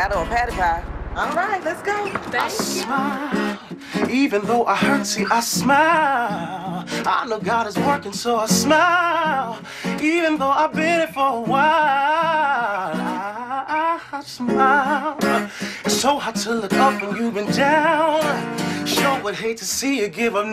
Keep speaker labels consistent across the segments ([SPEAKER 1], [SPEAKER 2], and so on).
[SPEAKER 1] got on patty pie. All right, let's go.
[SPEAKER 2] I smile,
[SPEAKER 3] even though I hurt, see, I smile. I know God is working, so I smile. Even though I've been it for a while, I smile. It's so hard to look up when you've been down. Sure would hate to see you give up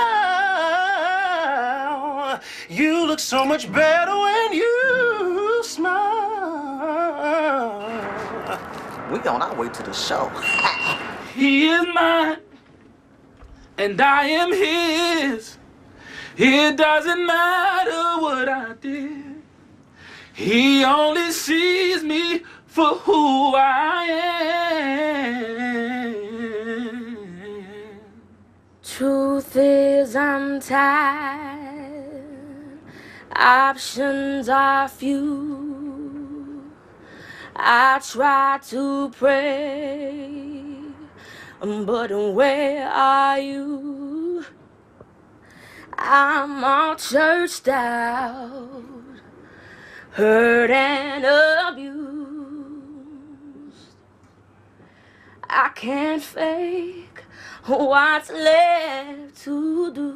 [SPEAKER 3] now. You look so much better when you smile.
[SPEAKER 1] We on our way to the show.
[SPEAKER 4] He is mine, and I am his. It doesn't matter what I did. He only sees me for who I am.
[SPEAKER 2] Truth is, I'm tired. Options are few. I try to pray, but where are you? I'm all churched out, hurt and abused. I can't fake what's left to do.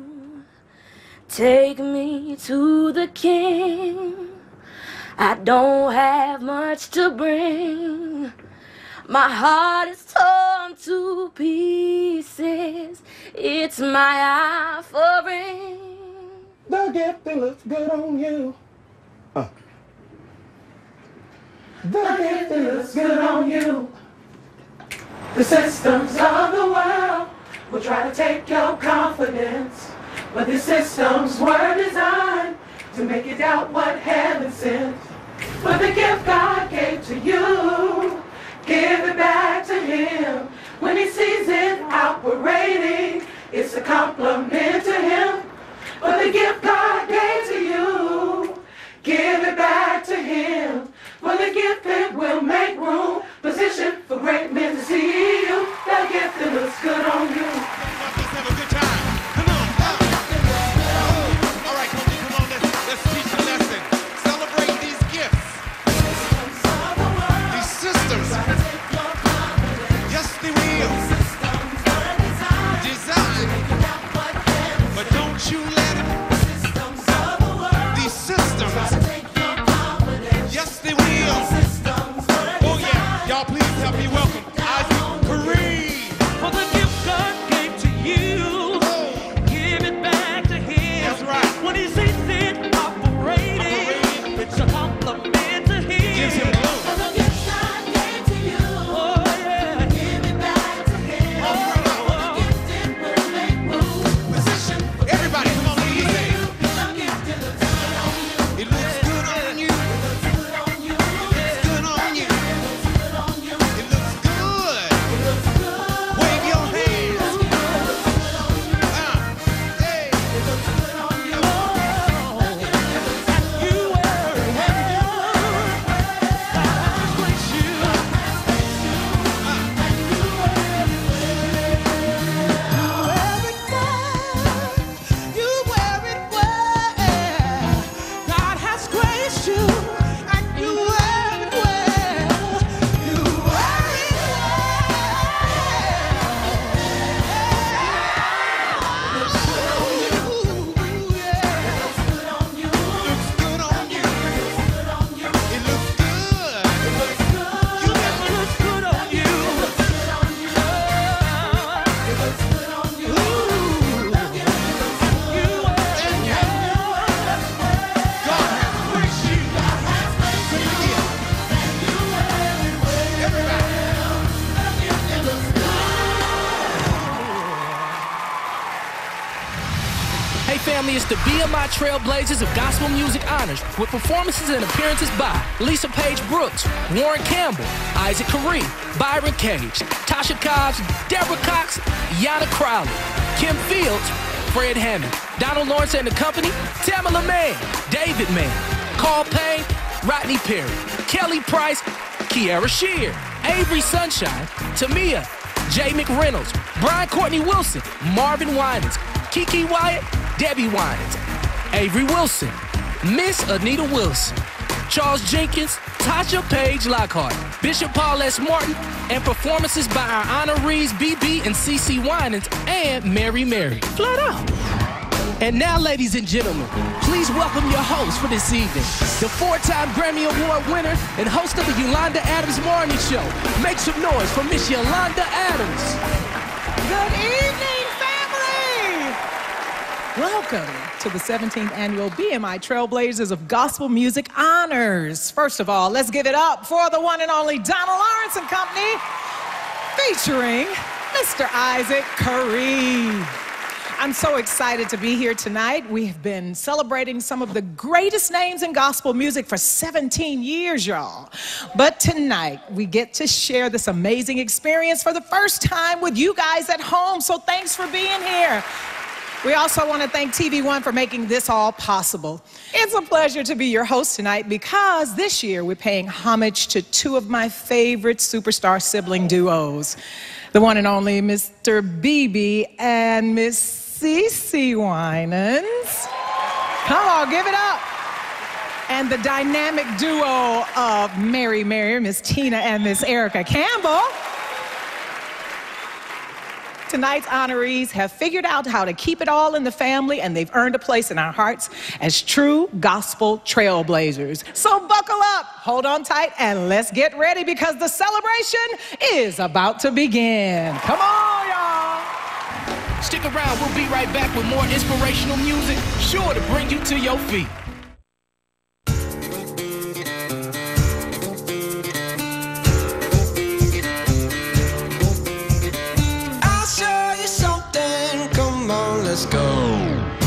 [SPEAKER 2] Take me to the King. I don't have much to bring. My heart is torn to pieces. It's my offering.
[SPEAKER 3] The gift that looks good on you. The gift that looks good on you.
[SPEAKER 5] The systems of the world will try to take your confidence, but the systems were designed to make you doubt what heaven sent. But the gift God gave to you, give it back to Him. When He sees it operating, it's a compliment to Him. But the gift God gave to you, give it back to Him. For the gift that will make room, position for great men to see you. That gift that looks good on you.
[SPEAKER 6] Let's have a good time. Come on. All right, come on. Let's teach a lesson. Celebrate these gifts. These systems. Yes, they will. Design. But don't you let it. These systems. Yes, they will. Oh yeah, y'all please help me welcome Isaac Kareem.
[SPEAKER 4] For the gift God gave to you, give it back to Him.
[SPEAKER 6] That's right.
[SPEAKER 4] When He sees it operating, it's a compliment to Him.
[SPEAKER 6] Gives Him glory.
[SPEAKER 5] For the gift God gave to you,
[SPEAKER 4] Oh yeah.
[SPEAKER 5] give it back to Him.
[SPEAKER 6] All right.
[SPEAKER 5] For the gift that will make room, position for
[SPEAKER 6] Everybody, come on, lead
[SPEAKER 5] you.
[SPEAKER 6] it.
[SPEAKER 5] The gift that looks good on you.
[SPEAKER 6] It looks good on you.
[SPEAKER 5] Looks good on you.
[SPEAKER 6] It's good on you.
[SPEAKER 5] Looks good on you.
[SPEAKER 6] It looks good.
[SPEAKER 5] Looks good.
[SPEAKER 6] Wave your hands. Hey.
[SPEAKER 5] Looks good on you.
[SPEAKER 4] God has graced you, and you wear it well. You wear it
[SPEAKER 6] Looks good on you. It looks good. You never
[SPEAKER 4] looks good on you.
[SPEAKER 6] God has graced you. Everybody.
[SPEAKER 7] Hey family, it's the BMI Trailblazers of Gospel Music Honors with performances and appearances by Lisa Page Brooks, Warren Campbell, Isaac Kareem, Byron Cage, Tasha Cobbs, Deborah Cox, Yana Crowley, Kim Fields, Fred Hammond, Donald Lawrence and the Company, Tamala Mann, David Mann, Carl Payne, Rodney Perry, Kelly Price, Kiara Shear, Avery Sunshine, Tamia, Jay McReynolds, Brian Courtney Wilson, Marvin Winans, Kiki Wyatt, Debbie Winans, Avery Wilson, Miss Anita Wilson, Charles Jenkins, Tasha Page Lockhart, Bishop Paul S. Martin, and performances by our honorees BB and CC Winans and Mary Mary. Flat out. And now, ladies and gentlemen, please welcome your host for this evening, the 4-time Grammy Award winner and host of the Yolanda Adams Morning Show. Make some noise for Miss Yolanda Adams.
[SPEAKER 8] Good evening, family! Welcome to the 17th annual BMI Trailblazers of Gospel Music Honors. First of all, let's give it up for the one and only Donald Lawrence and Company, featuring Mr. Isaac Curry. I'm so excited to be here tonight. We have been celebrating some of the greatest names in gospel music for 17 years, y'all. But tonight, we get to share this amazing experience for the first time with you guys at home, so thanks for being here. We also want to thank TV1 for making this all possible. It's a pleasure to be your host tonight because this year we're paying homage to two of my favorite superstar sibling duos, the one and only Mr. BB and Miss CC Winans. Come on, give it up. And the dynamic duo of Mary Mary, Miss Tina and Miss Erica Campbell. Tonight's honorees have figured out how to keep it all in the family, and they've earned a place in our hearts as true gospel trailblazers. So buckle up, hold on tight, and let's get ready because the celebration is about to begin. Come on, y'all.
[SPEAKER 7] Stick around, we'll be right back with more inspirational music, sure to bring you to your feet.
[SPEAKER 4] I'll show you something, come on, let's go.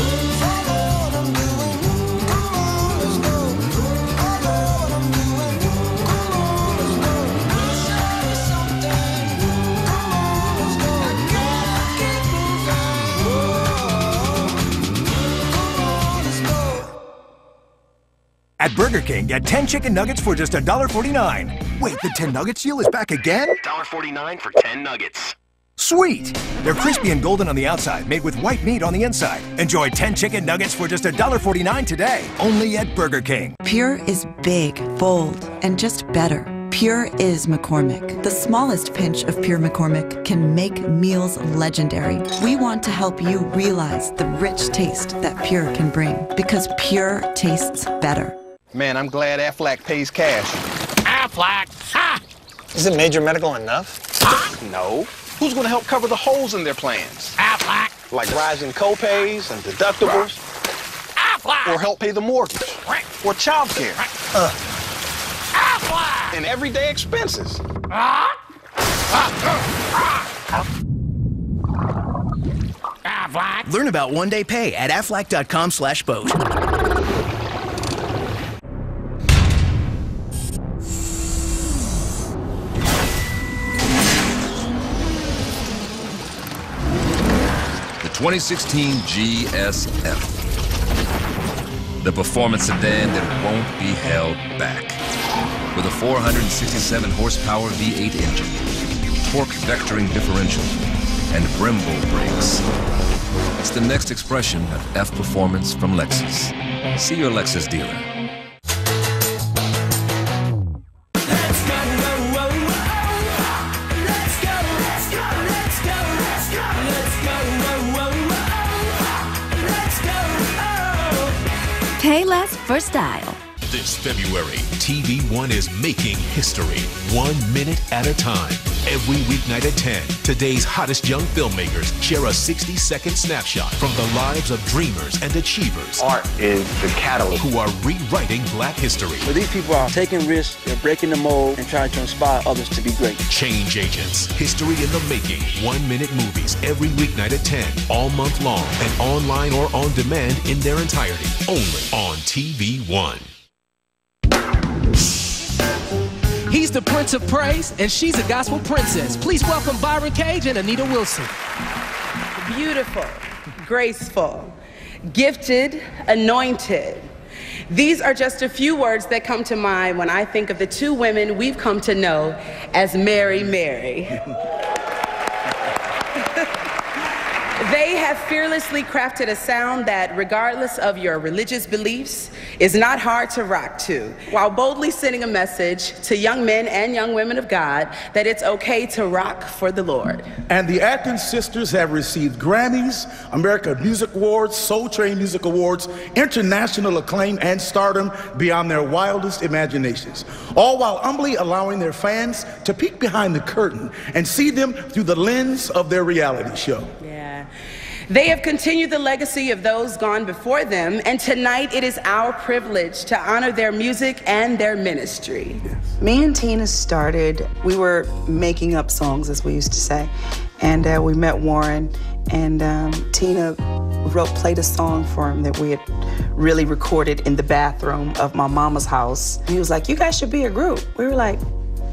[SPEAKER 9] At Burger King, get 10 chicken nuggets for just $1.49. Wait, the 10 nuggets deal is back again?
[SPEAKER 10] $1.49 for 10 nuggets.
[SPEAKER 9] Sweet! They're crispy and golden on the outside, made with white meat on the inside. Enjoy 10 chicken nuggets for just $1.49 today, only at Burger King.
[SPEAKER 11] Pure is big, bold, and just better. Pure is McCormick. The smallest pinch of Pure McCormick can make meals legendary. We want to help you realize the rich taste that Pure can bring, because Pure tastes better.
[SPEAKER 10] Man, I'm glad Aflac pays cash.
[SPEAKER 7] Aflac! Ha!
[SPEAKER 10] Isn't major medical enough? No. Who's going to help cover the holes in their plans?
[SPEAKER 7] Aflac!
[SPEAKER 10] Like rising co-pays and deductibles?
[SPEAKER 7] Aflac!
[SPEAKER 10] Or help pay the mortgage? Or child care?
[SPEAKER 7] Aflac!
[SPEAKER 10] And everyday expenses?
[SPEAKER 7] Aflac!
[SPEAKER 9] Learn about one-day pay at aflac.com/boat.
[SPEAKER 12] The 2016 GSF. The performance sedan that won't be held back. With a 467 horsepower V8 engine, torque vectoring differential, and Brembo brakes. It's the next expression of F performance from Lexus. See your Lexus dealer.
[SPEAKER 2] Pay less for style.
[SPEAKER 13] This February, TV1 is making history, 1 minute at a time. Every weeknight at 10, today's hottest young filmmakers share a 60-second snapshot from the lives of dreamers and achievers.
[SPEAKER 10] Art is the catalyst.
[SPEAKER 13] Who are rewriting Black history.
[SPEAKER 14] But these people are taking risks, they're breaking the mold, and trying to inspire others to be great.
[SPEAKER 13] Change agents. History in the making. 1 minute movies every weeknight at 10, all month long, and online or on demand in their entirety. Only on TV1.
[SPEAKER 7] He's the Prince of Praise, and she's a gospel princess. Please welcome Byron Cage and Anita Wilson.
[SPEAKER 15] Beautiful, graceful, gifted, anointed. These are just a few words that come to mind when I think of the two women we've come to know as Mary Mary. They have fearlessly crafted a sound that, regardless of your religious beliefs, is not hard to rock to, while boldly sending a message to young men and young women of God that it's okay to rock for the Lord.
[SPEAKER 16] And the Atkins sisters have received Grammys, American Music Awards, Soul Train Music Awards, international acclaim, and stardom beyond their wildest imaginations, all while humbly allowing their fans to peek behind the curtain and see them through the lens of their reality show.
[SPEAKER 15] Yeah. They have continued the legacy of those gone before them, and tonight it is our privilege to honor their music and their ministry.
[SPEAKER 17] Me and Tina started, we were making up songs, as we used to say, and we met Warren, and Tina played a song for him that we had really recorded in the bathroom of my mama's house. He was like, "You guys should be a group." We were like,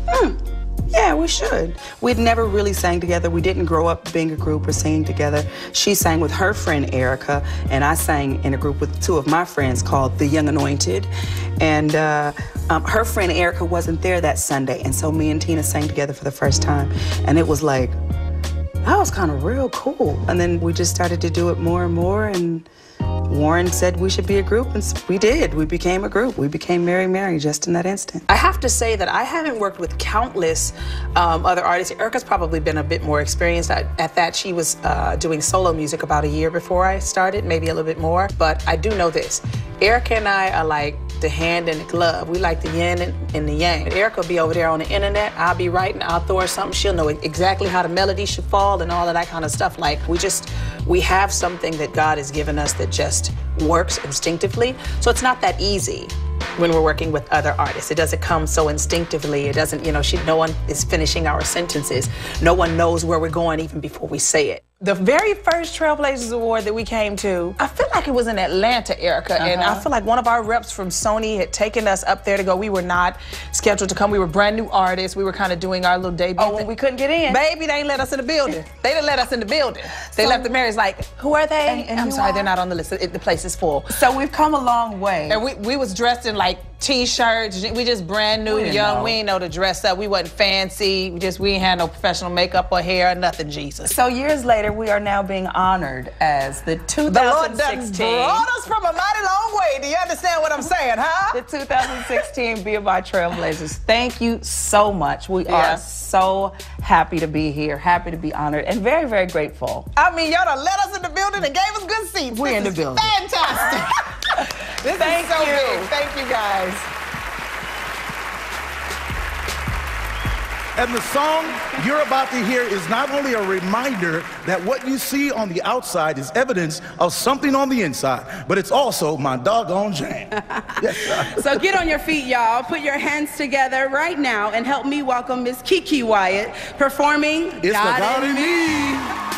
[SPEAKER 17] yeah, we should. We'd never really sang together. We didn't grow up being a group or singing together. She sang with her friend Erica, and I sang in a group with two of my friends called The Young Anointed. And her friend Erica wasn't there that Sunday, and so me and Tina sang together for the first time. And it was like, that was kind of real cool. And then we just started to do it more and more, and Warren said we should be a group, and we did. We became a group. We became Mary just in that instant. I have to say that I haven't worked with countless other artists. Erica's probably been a bit more experienced at that. She was doing solo music about a year before I started, maybe a little bit more. But I do know this. Erica and I are like the hand and the glove. We like the yin and the yang. Erica will be over there on the internet. I'll be writing. I'll throw her something. She'll know exactly how the melody should fall and all of that kind of stuff. Like, we have something that God has given us that just works instinctively. So it's not that easy when we're working with other artists. It doesn't come so instinctively. It doesn't, no one is finishing our sentences. No one knows where we're going even before we say it. The very first Trailblazers Award that we came to, I feel like it was in Atlanta, Erica, and I feel like one of our reps from Sony had taken us up there to go. We were not scheduled to come. We were brand new artists. We were kind of doing our little debut. Oh, when we couldn't get in? Baby, they ain't let us in the building. They didn't let us in the building. They left the Marys like, who are they? And I'm sorry, they're not on the list. The place is full. So we've come a long way. And we was dressed in like T-shirts. We just brand new, young. We didn't know to dress up. We wasn't fancy. We ain't had no professional makeup or hair or nothing, Jesus. So years later, we are now being honored as the 2016.
[SPEAKER 8] The Lord done brought us from a mighty long way. Do you understand what I'm saying, huh?
[SPEAKER 17] The 2016 BMI Trailblazers. Thank you so much. We are so happy to be here, happy to be honored, and very, very grateful.
[SPEAKER 8] I mean, y'all done let us in the building and gave us good seats.
[SPEAKER 17] We're in the building.
[SPEAKER 8] Fantastic. This is so big. Thank you, guys.
[SPEAKER 16] And the song you're about to hear is not only a reminder that what you see on the outside is evidence of something on the inside, but it's also my doggone jam. Yes,
[SPEAKER 15] so get on your feet, y'all. Put your hands together right now and help me welcome Miss Kiki Wyatt performing
[SPEAKER 16] It's the God in Me.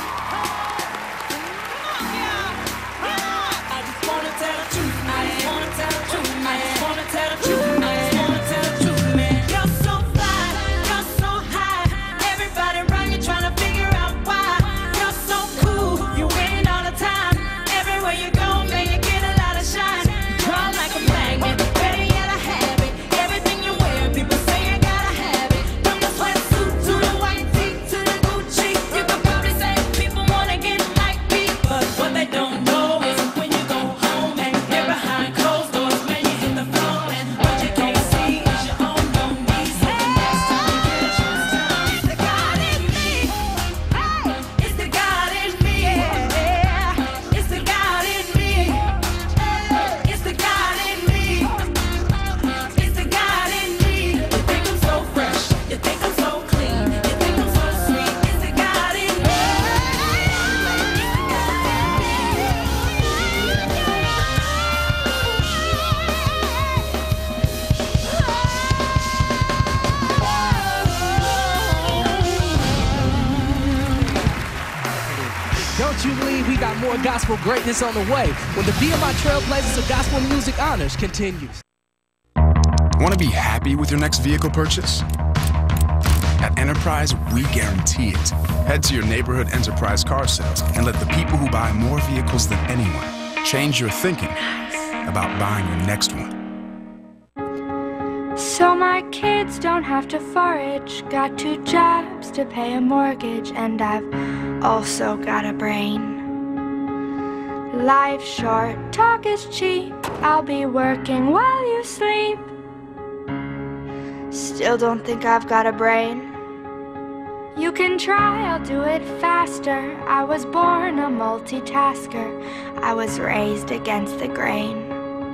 [SPEAKER 7] Don't you leave, we got more gospel greatness on the way when the BMI Trailblazers of Gospel Music Honors continues.
[SPEAKER 18] Want to be happy with your next vehicle purchase? At Enterprise, we guarantee it. Head to your neighborhood Enterprise car sales and let the people who buy more vehicles than anyone change your thinking about buying your next one.
[SPEAKER 19] So my kids don't have to forage, got 2 jobs to pay a mortgage, and I've also got a brain. Life's short, talk is cheap. I'll be working while you sleep. Still don't think I've got a brain. You can try, I'll do it faster. I was born a multitasker. I was raised against the grain.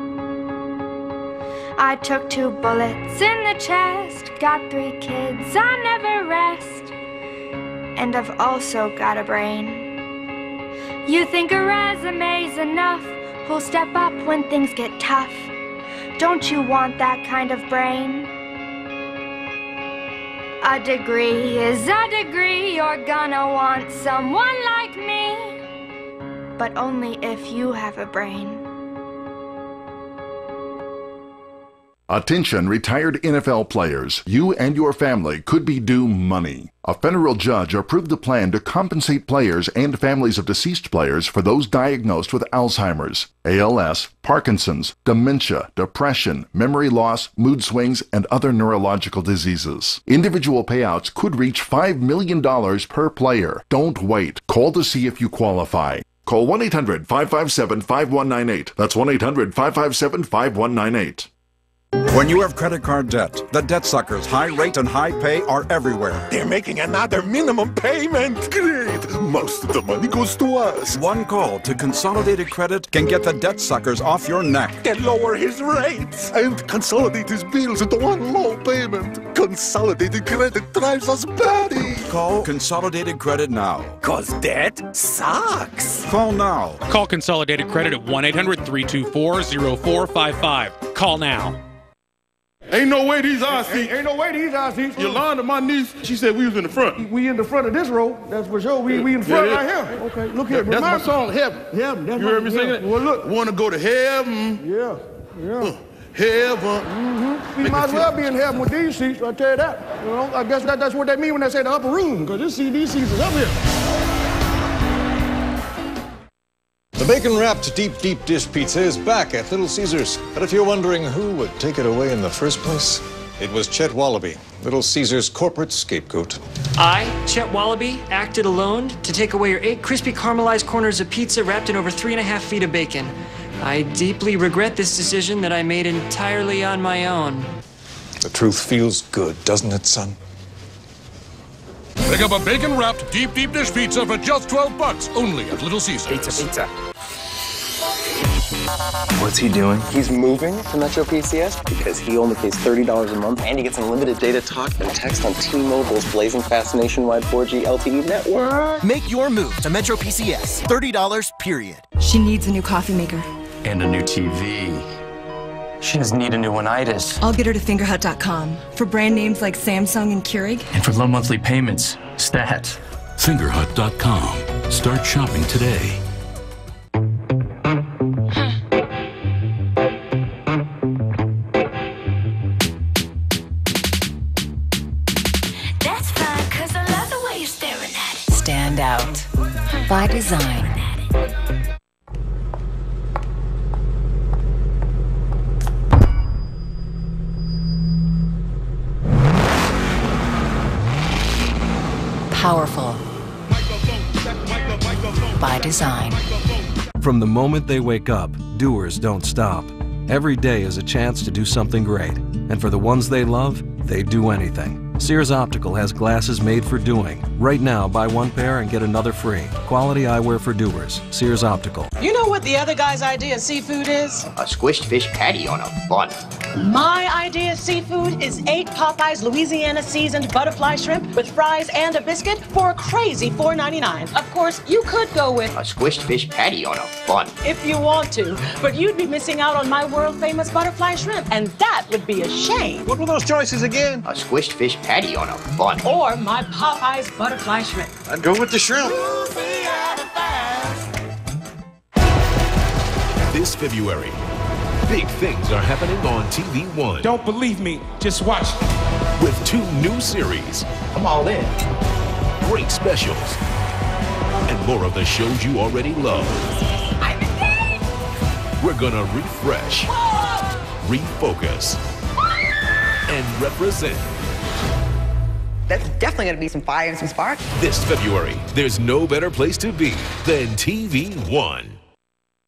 [SPEAKER 19] I took 2 bullets in the chest. Got 3 kids, I never rest. And I've also got a brain. You think a resume's enough? Who'll step up when things get tough? Don't you want that kind of brain? A degree is a degree. You're gonna want someone like me, but only if you have a brain.
[SPEAKER 20] Attention retired NFL players, you and your family could be due money. A federal judge approved a plan to compensate players and families of deceased players for those diagnosed with Alzheimer's, ALS, Parkinson's, dementia, depression, memory loss, mood swings, and other neurological diseases. Individual payouts could reach $5 million per player. Don't wait. Call to see if you qualify. Call 1-800-557-5198. That's 1-800-557-5198.
[SPEAKER 21] When you have credit card debt, the debt suckers, high rate and high pay are everywhere.
[SPEAKER 22] They're making another minimum payment. Great. Most of the money goes to us.
[SPEAKER 21] One call to Consolidated Credit can get the debt suckers off your neck.
[SPEAKER 22] Can lower his rates and consolidate his bills into one low payment. Consolidated Credit drives us batty.
[SPEAKER 21] Call Consolidated Credit now.
[SPEAKER 22] 'Cause debt sucks.
[SPEAKER 21] Call now.
[SPEAKER 23] Call Consolidated Credit at 1-800-324-0455. Call now.
[SPEAKER 24] Ain't no way these our seats. Ain't no way these our seats. Yolanda, my niece, she said we was in the front.
[SPEAKER 25] We in the front of this row. That's for sure. We in the front right here. Okay, look here.
[SPEAKER 24] That's my song, Heaven.
[SPEAKER 25] Heaven.
[SPEAKER 24] You heard me sing it?
[SPEAKER 25] Well, look.
[SPEAKER 24] Want to go to heaven.
[SPEAKER 25] Yeah.
[SPEAKER 24] Heaven.
[SPEAKER 25] We might as well be in heaven with these seats. I tell you that. You know, I guess that's what they mean when they say the upper room, because these seats is up here.
[SPEAKER 26] The bacon-wrapped deep dish pizza is back at Little Caesars. But if you're wondering who would take it away in the first place, it was Chet Wallaby, Little Caesars' corporate scapegoat.
[SPEAKER 27] I, Chet Wallaby, acted alone to take away your 8 crispy caramelized corners of pizza wrapped in over 3.5 feet of bacon. I deeply regret this decision that I made entirely on my own.
[SPEAKER 26] The truth feels good, doesn't it, son?
[SPEAKER 28] Pick up a bacon-wrapped deep dish pizza for just $12 only at Little Caesars.
[SPEAKER 10] Pizza. What's he doing? He's moving to Metro PCS because he only pays $30 a month and he gets unlimited data talk and text on T-Mobile's blazing fast nationwide 4G LTE network.
[SPEAKER 29] Make your move to Metro PCS. $30, period.
[SPEAKER 30] She needs a new coffee maker.
[SPEAKER 10] And a new TV. She doesn't need a new one-itis.
[SPEAKER 30] I'll get her to fingerhut.com for brand names like Samsung and Keurig.
[SPEAKER 10] And for low monthly payments, Stat.
[SPEAKER 31] Fingerhut.com. Start shopping today.
[SPEAKER 2] That's fine, 'cause I love the way you're staring at it.
[SPEAKER 32] Stand out. By design. Powerful. By design.
[SPEAKER 33] From the moment they wake up, doers don't stop. Every day is a chance to do something great. And for the ones they love, they do anything. Sears Optical has glasses made for doing. Right now, buy one pair and get another free. Quality eyewear for doers. Sears Optical.
[SPEAKER 34] You know what the other guy's idea of seafood is?
[SPEAKER 35] A squished fish patty on a bun.
[SPEAKER 34] My idea of seafood is 8 Popeyes Louisiana seasoned butterfly shrimp with fries and a biscuit for a crazy $4.99. Of course, you could go with
[SPEAKER 35] a squished fish patty on a bun.
[SPEAKER 34] if you want to, but you'd be missing out on my world famous butterfly shrimp, and that would be a shame.
[SPEAKER 35] What were those choices again? A squished fish patty on a bun.
[SPEAKER 34] Or my Popeyes butterfly shrimp.
[SPEAKER 35] I'd go with the shrimp.
[SPEAKER 13] This February, big things are happening on TV One.
[SPEAKER 24] Don't believe me, just watch.
[SPEAKER 13] With 2 new series.
[SPEAKER 35] I'm all in.
[SPEAKER 13] Great specials. And more of the shows you already love. We're gonna refresh, refocus, and represent.
[SPEAKER 36] That's definitely going to be some fire and some spark.
[SPEAKER 13] This February, there's no better place to be than TV One.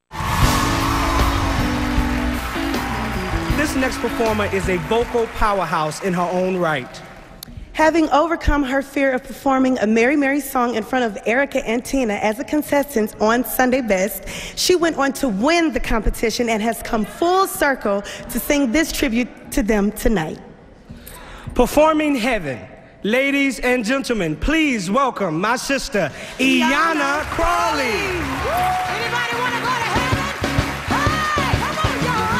[SPEAKER 1] this next performer is a vocal powerhouse in her own right.
[SPEAKER 3] Having overcome her fear of performing a Mary Mary song in front of Erica and Tina as a contestant on Sunday Best, she went on to win the competition and has come full circle to sing this tribute to them tonight.
[SPEAKER 1] Performing Heaven, ladies and gentlemen, please welcome my sister, Iana Crawley.
[SPEAKER 2] Anybody want to go to heaven? Hey, come on, y'all.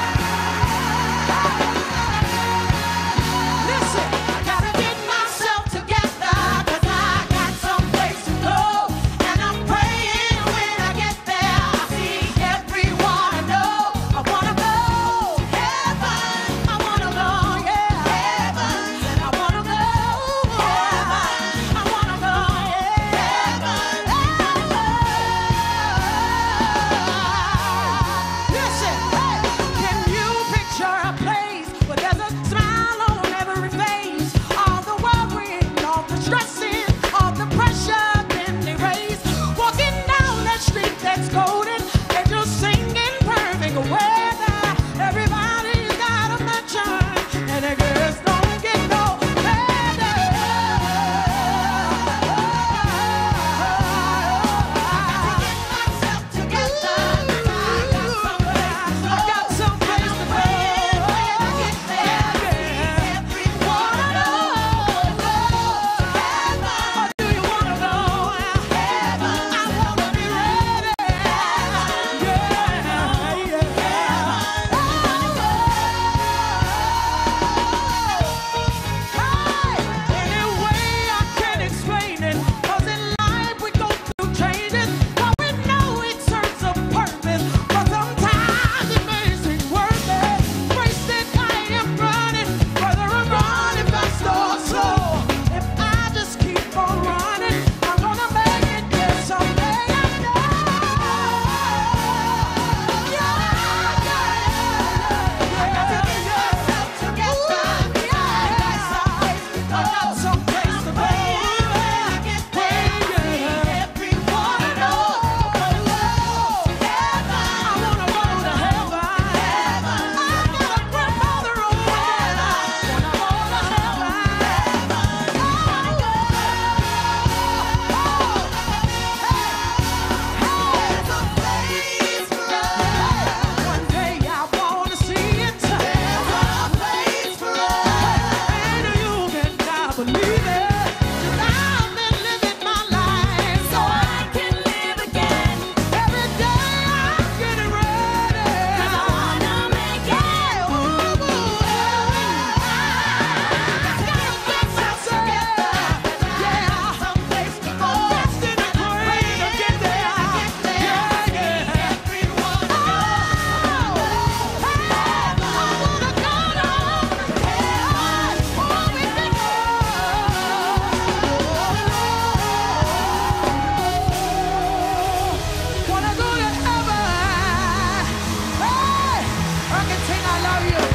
[SPEAKER 2] Listen, I gotta get myself together, 'cause I got someplace to go. And I'm praying when I get there, I see everyone I know. I wanna go heaven. I wanna go, yeah, heaven. I wanna go heaven. I wanna go, yeah, heaven. Listen, hey, can you picture a place where there's a smile on every face? All the worrying, all the stressing, all the pressure been erased. Walking down that street that's golden, and just singing perfect weather. Everybody's got a mansion, and it just don't get no better. Together, I got someplace to go. When I get there, everyone I know. Heaven, or do you wanna go? Heaven, I wanna be ready. Any way I can explain it, 'cause in life we go through changes, but we know it serves a purpose. But sometimes it may seem worth it. Race that I am running, whether I'm running fast or slow. If I just keep on running, I'm gonna make it there someday. I know. I got to get myself together. I got someplace to go. When I get there, everyone I know. Heaven, I wanna go to heaven. I got a grandmother on heaven. I wanna go to One day I wanna see it. There's a place for us. And you cannot believe it. 'Cause I've been living my life so I can live again. Every day I'm getting ready. 'Cause I wanna make it. Gotta get myself together. Yeah, someplace to go. Destined to pray to get there. Yeah, yeah. Everyone I know. Wanna go to heaven. Hey, Argentina, I love you.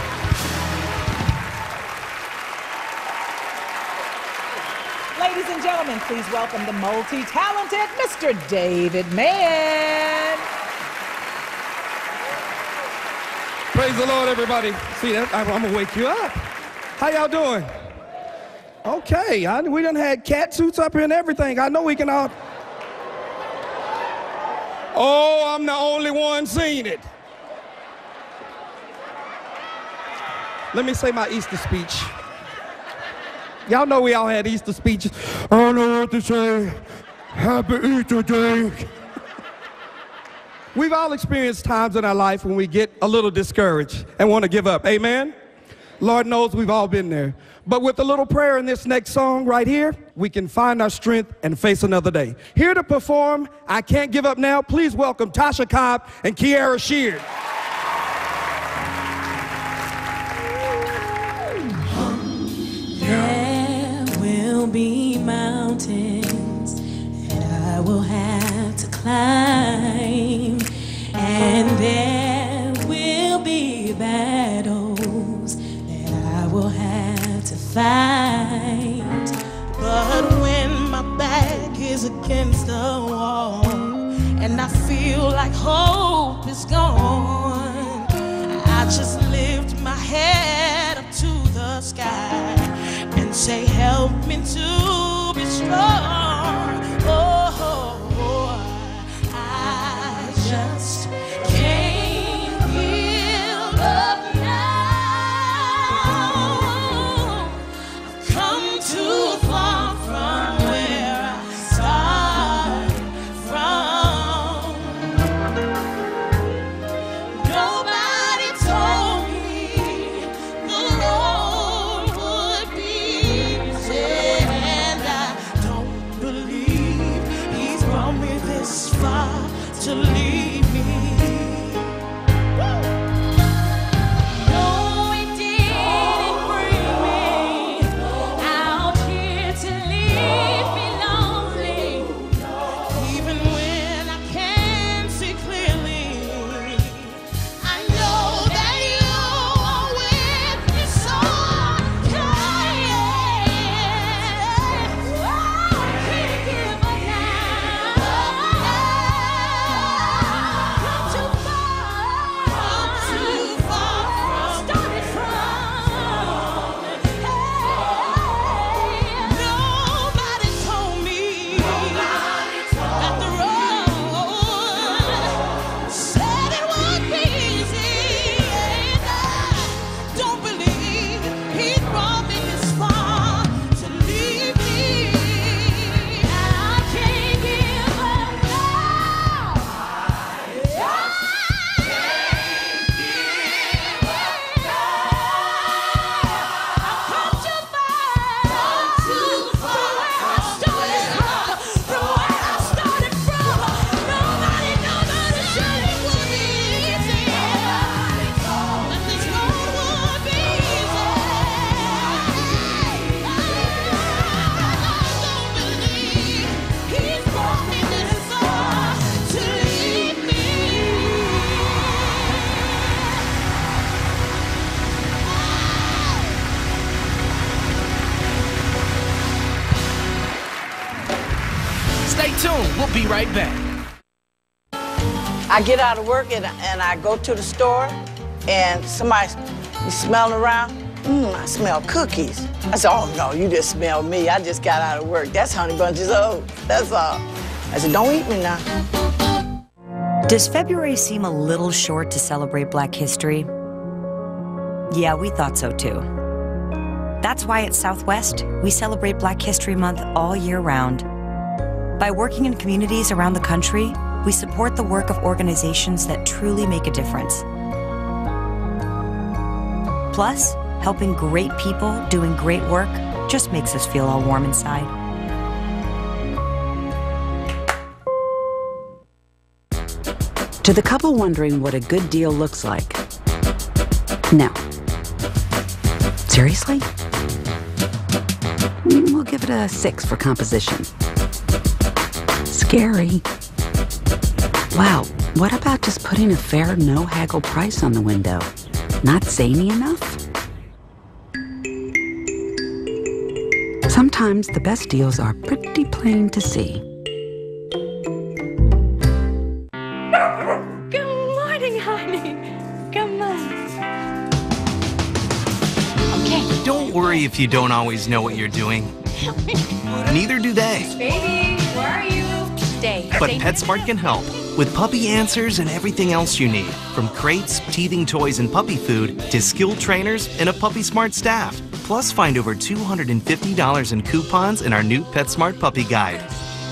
[SPEAKER 4] Ladies and gentlemen, please welcome the multi-talented Mr. David Mann.
[SPEAKER 24] Praise the Lord, everybody. See that? I'm gonna wake you up. How y'all doing? Okay, we done had cat suits up here and everything. I know we can all. Oh, I'm the only one seeing it. Let me say my Easter speech. Y'all know we all had Easter speeches. I don't know what to say. Happy Easter Day. We've all experienced times in our life when we get a little discouraged and want to give up. Amen? Lord knows we've all been there. But with a little prayer in this next song right here, we can find our strength and face another day. Here to perform, I Can't Give Up Now, please welcome Tasha Cobb and Kiara Sheard.
[SPEAKER 5] There will be mountains that I will have to climb, and there will be battles that I will have to fight. But when my back is against the wall and I feel like hope is gone, I just lift my
[SPEAKER 2] head up to the sky and say, help me to be strong. Oh, I just can't give up now. I've come too far from where I started from. Nobody told me the road would be easy, and I don't believe he's brought me this far to leave me. No, he didn't bring me out here to leave me lonely, even when I can't see clearly. I know that you are with me, so I can't give up Nobody told me that the road said it would be easy, and I don't believe he brought me this far to leave me. I can't give up now.
[SPEAKER 6] Stay tuned. We'll be right back.
[SPEAKER 7] I get out of work and I go to the store and somebody be smelling around. I smell cookies. I said, oh no, you just smell me. I just got out of work. That's Honey Bunches of Oats. That's all. I said, don't eat me now.
[SPEAKER 32] Does February seem a little short to celebrate Black history? Yeah, we thought so too. That's why at Southwest, we celebrate Black History Month all year round. By working in communities around the country, we support the work of organizations that truly make a difference. Plus, helping great people doing great work just makes us feel all warm inside.
[SPEAKER 8] To the couple wondering what a good deal looks like, no. Seriously? We'll give it a 6 for composition. Scary. Wow, what about just putting a fair, no-haggle price on the window? Not zany enough? Sometimes the best deals are pretty plain to see.
[SPEAKER 9] Good morning, honey. Come on.
[SPEAKER 11] Okay. Don't worry if you don't always know what you're doing. Neither do they.
[SPEAKER 9] Baby, where are you? Stay.
[SPEAKER 11] But PetSmart can help with puppy answers and everything else you need, from crates, teething toys, and puppy food to skilled trainers and a Puppy Smart staff. Plus, find over $250 in coupons in our new PetSmart Puppy Guide.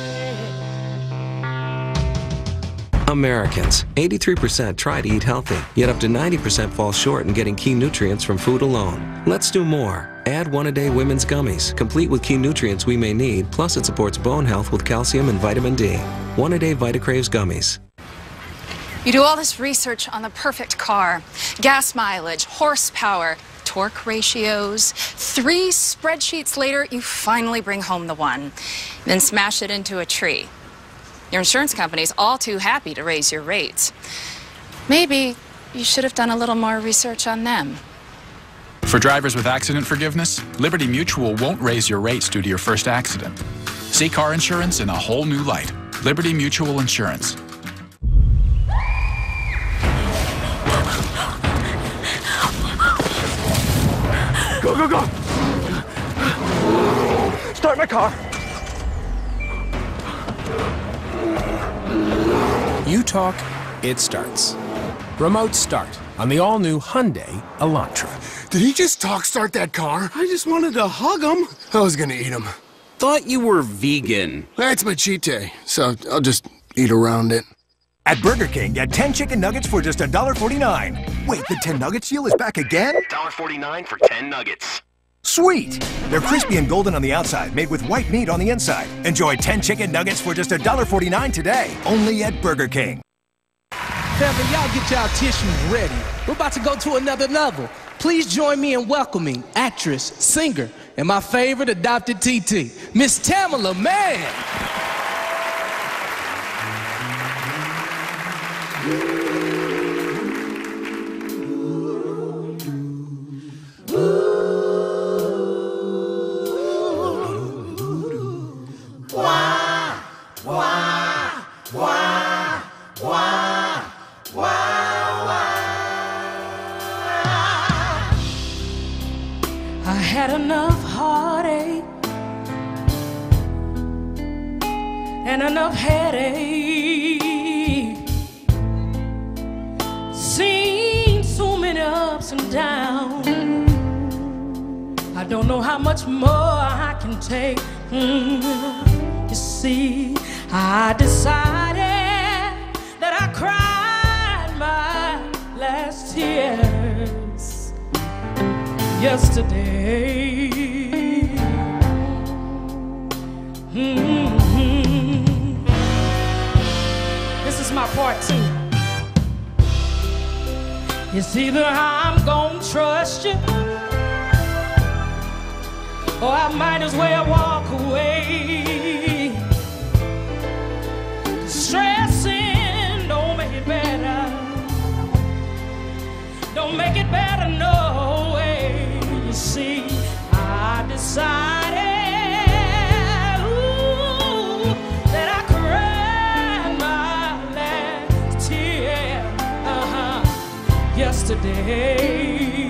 [SPEAKER 33] Americans, 83% try to eat healthy, yet up to 90% fall short in getting key nutrients from food alone. Let's do more. Add one-a-day women's gummies, complete with key nutrients we may need, plus it supports bone health with calcium and vitamin D. One-a-day VitaCraves gummies.
[SPEAKER 12] You do all this research on the perfect car, gas mileage, horsepower, torque ratios. 3 spreadsheets later, you finally bring home the one, then smash it into a tree. Your insurance company's all too happy to raise your rates. Maybe you should have done a little more research on them.
[SPEAKER 14] For drivers with accident forgiveness, Liberty Mutual won't raise your rates due to your first accident. See car insurance in a whole new light. Liberty Mutual Insurance.
[SPEAKER 10] go! Start my car.
[SPEAKER 15] You talk, it starts. Remote start on the all-new Hyundai Elantra.
[SPEAKER 16] Did he just start that car?
[SPEAKER 10] I just wanted to hug him.
[SPEAKER 16] I was gonna eat him.
[SPEAKER 17] Thought you were vegan.
[SPEAKER 16] That's my cheat day, so I'll just eat around it.
[SPEAKER 18] At Burger King, get 10 chicken nuggets for just $1.49. Wait, the 10 nuggets deal is back again?
[SPEAKER 17] $1.49 for 10 nuggets.
[SPEAKER 18] Sweet! They're crispy and golden on the outside, made with white meat on the inside. Enjoy 10 chicken nuggets for just $1.49 today, only at Burger King.
[SPEAKER 6] Family, y'all get y'all tissues ready. We're about to go to another level. Please join me in welcoming actress, singer, and my favorite adopted TT, Miss Tamala Mann.
[SPEAKER 2] I had enough heartache and enough headache. Seen so many ups and downs. I don't know how much more I can take. You see, I decided that I cried my last tears yesterday. This is my part two. It's either I'm gonna trust you, or I might as well walk away. Stressing don't make it better. Don't make it better, no way. You see, I decided that I cried my last tear yesterday.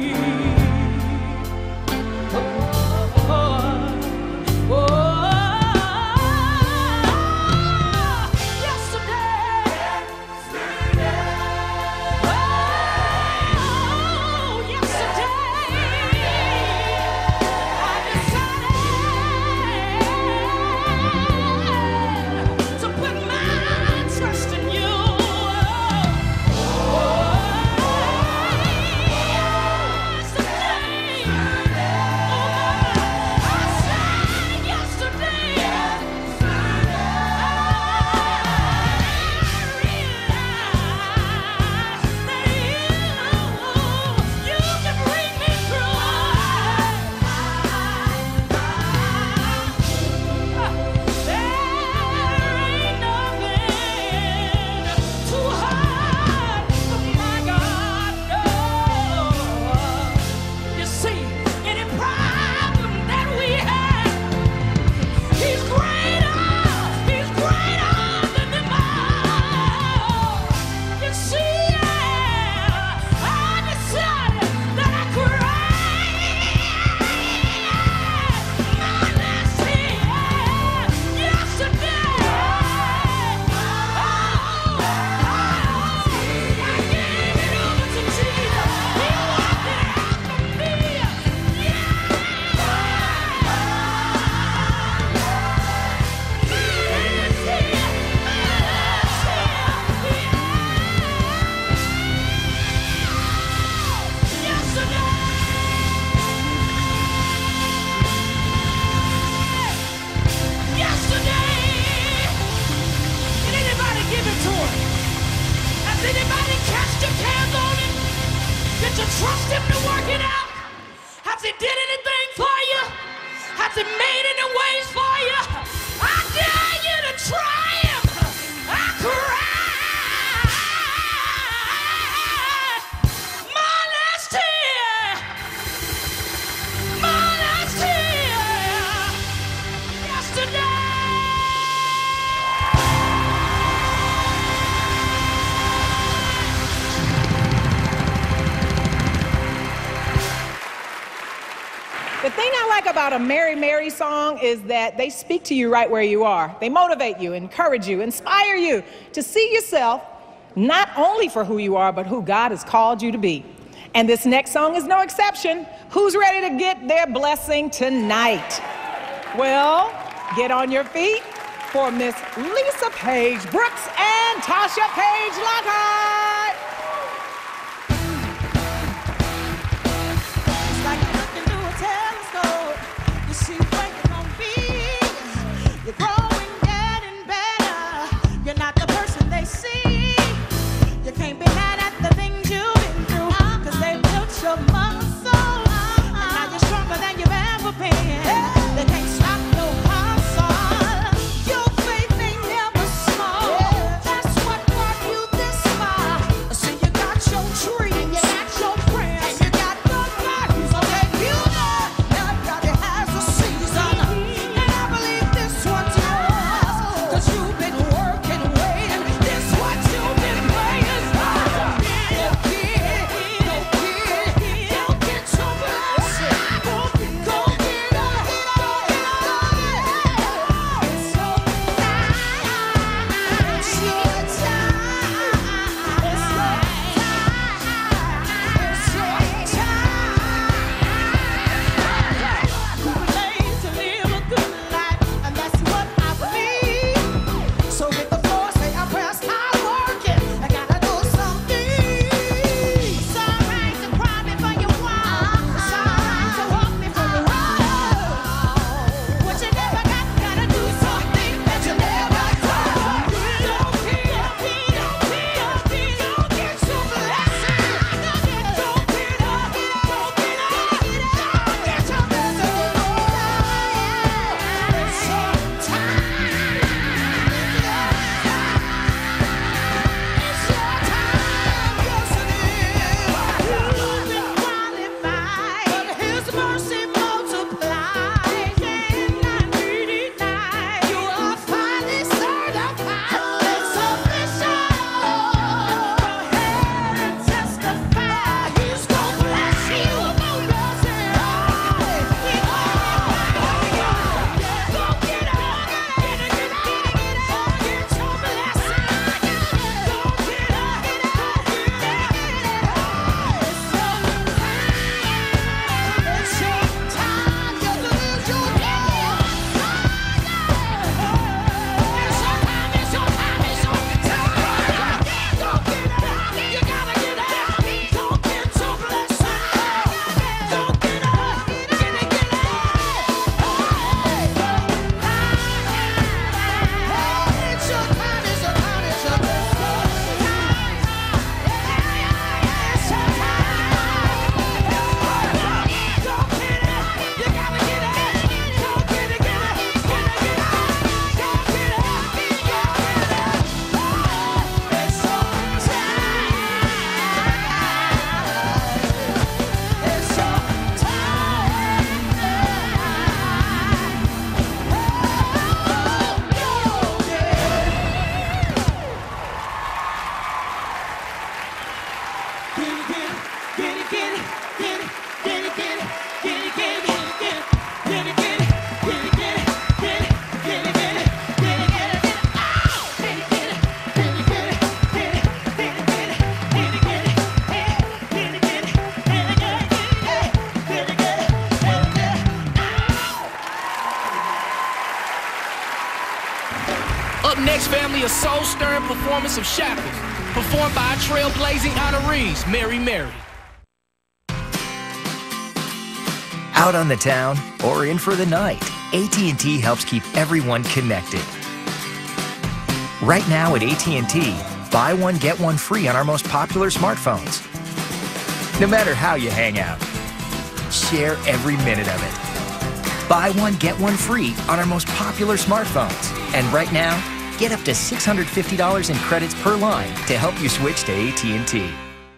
[SPEAKER 2] Trust him to work it out. Has he did anything for you? Has he made any ways for you? I dare you to try him. I cried my last tear. My last tear yesterday.
[SPEAKER 4] like about a Mary Mary song is that they speak to you right where you are. They motivate you, encourage you, inspire you to see yourself not only for who you are, but who God has called you to be. And this next song is no exception. Who's ready to get their blessing tonight? Well, get on your feet for Miss Lisa Page Brooks and Tasha Page Lockhart.
[SPEAKER 2] It's like looking through a telescope. You see where you're gonna be. You're growing, getting better. You're not the person they see. You can't be mad at the things you've been through, 'cause they built your muscle. And now you're stronger than you've ever been. They can't stop no hustle. Your faith ain't never small. That's what brought you this far. So you got your tree and you got your friends and you got the values. Okay, you know everybody has a season, and I believe this one's yours. 'Cause you've been working, waiting. This what you've been praying for. Go get your blessing. Go get it. It's your time. It's your time. It's your time. Who believes to live a good life, and that's what I believe. So with the force, say I press hard working. I gotta do something. It's alright to cry before you walk. It's alright to walk before you run. What you never got, gotta do something that you never done. Don't get your blessing. Don't get your blessing. It's your time. It's your time. Yes, it is. You've been qualified, but His mercy multiplied. And I need it now. You are finally certified. It's official. Go ahead and testify. He's gonna bless you. Bless you. Go get it. Get your blessing. Go get it. It's your time. You lose your day. It's your time. It's your time. It's your time. Go get it. You gotta get it. Go get your blessing. Go get it. Get it. It's your time. It's your time. It's your time. It's your time. Go get it. You gotta get it. Go get it. Get it. Go get it. Go get it. It's your time. It's your
[SPEAKER 6] Up next, family, a soul-stirring performance of Shackles, performed by our trailblazing honorees, Mary Mary.
[SPEAKER 13] Out on the town or in for the night, AT&T helps keep everyone connected. Right now at AT&T, buy one, get one free on our most popular smartphones. No matter how you hang out, share every minute of it. Buy one, get one free on our most popular smartphones. And right now, get up to $650 in credits per line to help you switch to AT&T.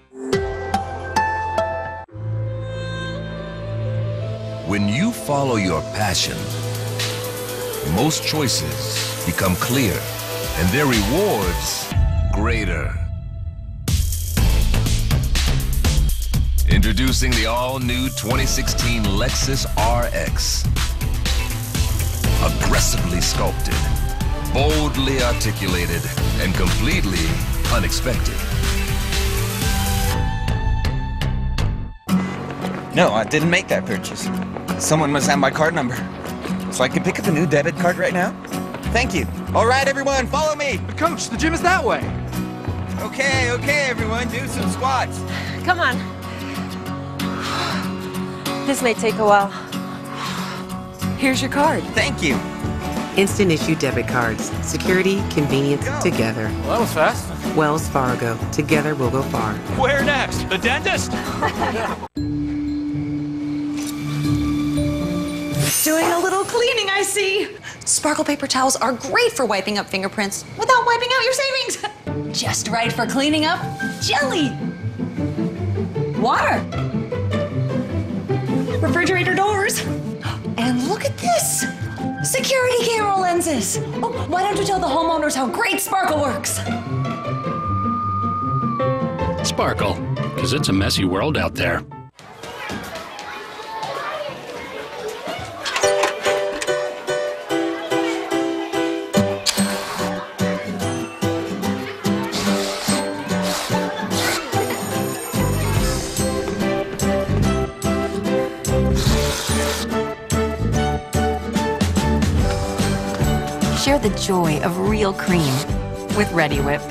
[SPEAKER 19] When you follow your passion, most choices become clear and their rewards greater. Introducing the all-new 2016 Lexus RX. Aggressively sculpted, boldly articulated, and completely unexpected.
[SPEAKER 1] No, I didn't make that purchase. Someone must have my card number. So I can pick up a new debit card right now? Thank you. All right, everyone, follow me.
[SPEAKER 10] Coach, the gym is that way.
[SPEAKER 1] Okay, everyone, do some squats.
[SPEAKER 9] Come on. This may take a while.
[SPEAKER 3] Here's your card.
[SPEAKER 1] Thank you.
[SPEAKER 3] Instant issue debit cards. Security, convenience, together.
[SPEAKER 10] Well, that was fast.
[SPEAKER 3] Wells Fargo. Together we'll go far.
[SPEAKER 10] Where next? The dentist?
[SPEAKER 20] Doing a little cleaning, I see. Sparkle paper towels are great for wiping up fingerprints without wiping out your savings. Just right for cleaning up jelly. Water. Refrigerator doors. And look at this. Security camera lenses. Oh, why don't you tell the homeowners how great Sparkle works?
[SPEAKER 21] Sparkle, because it's a messy world out there.
[SPEAKER 32] Share the joy of real cream with Ready Whip.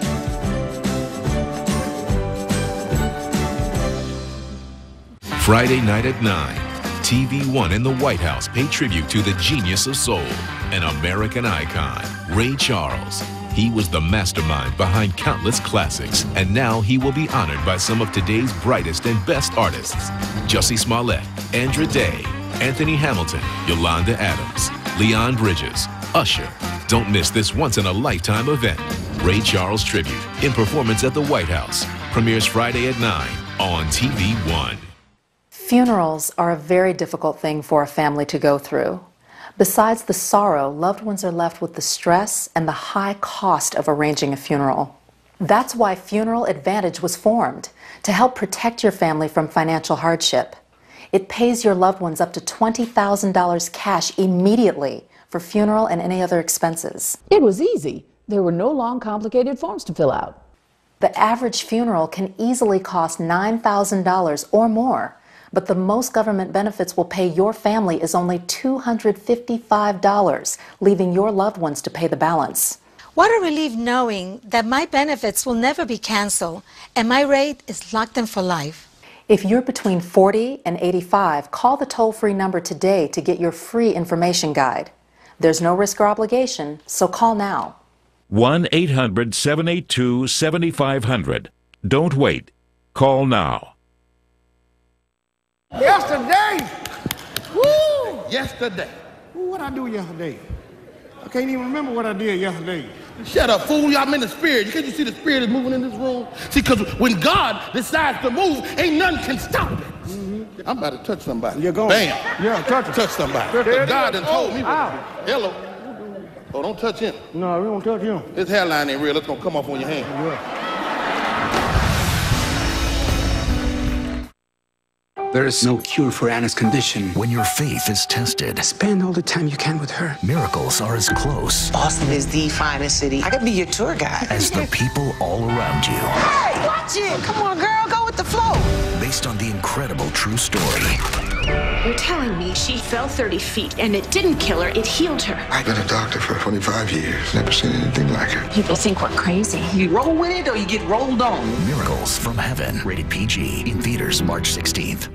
[SPEAKER 22] Friday night at 9, TV One and the White House pay tribute to the genius of soul, an American icon, Ray Charles. He was the mastermind behind countless classics, and now he will be honored by some of today's brightest and best artists. Jussie Smollett, Andra Day, Anthony Hamilton, Yolanda Adams, Leon Bridges, Usher. Don't miss this once-in-a-lifetime event. Ray Charles Tribute in performance at the White House. Premieres Friday at 9 on TV One.
[SPEAKER 23] Funerals are a very difficult thing for a family to go through. Besides the sorrow, loved ones are left with the stress and the high cost of arranging a funeral. That's why Funeral Advantage was formed, to help protect your family from financial hardship. It pays your loved ones up to $20,000 cash immediately for funeral and any other expenses.
[SPEAKER 25] It was easy. There were no long, complicated forms to fill out.
[SPEAKER 23] The average funeral can easily cost $9,000 or more, but the most government benefits will pay your family is only $255, leaving your loved ones to pay the balance.
[SPEAKER 26] What a relief knowing that my benefits will never be canceled and my rate is locked in for life.
[SPEAKER 23] If you're between 40 and 85, call the toll-free number today to get your free information guide. There's no risk or obligation, so call now.
[SPEAKER 27] 1-800-782-7500. Don't wait. Call now.
[SPEAKER 10] Yesterday! Woo! Yesterday. What I do yesterday? I can't even remember what I did yesterday. Shut up, fool. I'm in the spirit. Can't you see the spirit is moving in this room? See, because when God decides to move, ain't nothing can stop it. I'm about to touch somebody. You're going. Bam. Yeah, touch somebody. God done told me. Hello. Oh, don't touch him. No, we don't touch him. His hairline ain't real. It's going to come off on your hand. Yeah.
[SPEAKER 28] There is no cure for Anna's condition.
[SPEAKER 29] When your faith is tested,
[SPEAKER 28] spend all the time you can with her.
[SPEAKER 29] Miracles are as close.
[SPEAKER 30] Boston is the finest city. I could be your tour guide.
[SPEAKER 29] As the people all around you.
[SPEAKER 30] Hey, watch it! Come on, girl, go with the flow.
[SPEAKER 29] Based on the incredible true story.
[SPEAKER 31] You're telling me she fell 30 feet and it didn't kill her, it healed her.
[SPEAKER 34] I've been a doctor for 25 years. Never seen anything like her.
[SPEAKER 31] People think we're crazy.
[SPEAKER 30] You roll with it or you get rolled on.
[SPEAKER 29] Miracles from Heaven. Rated PG. In theaters March 16th.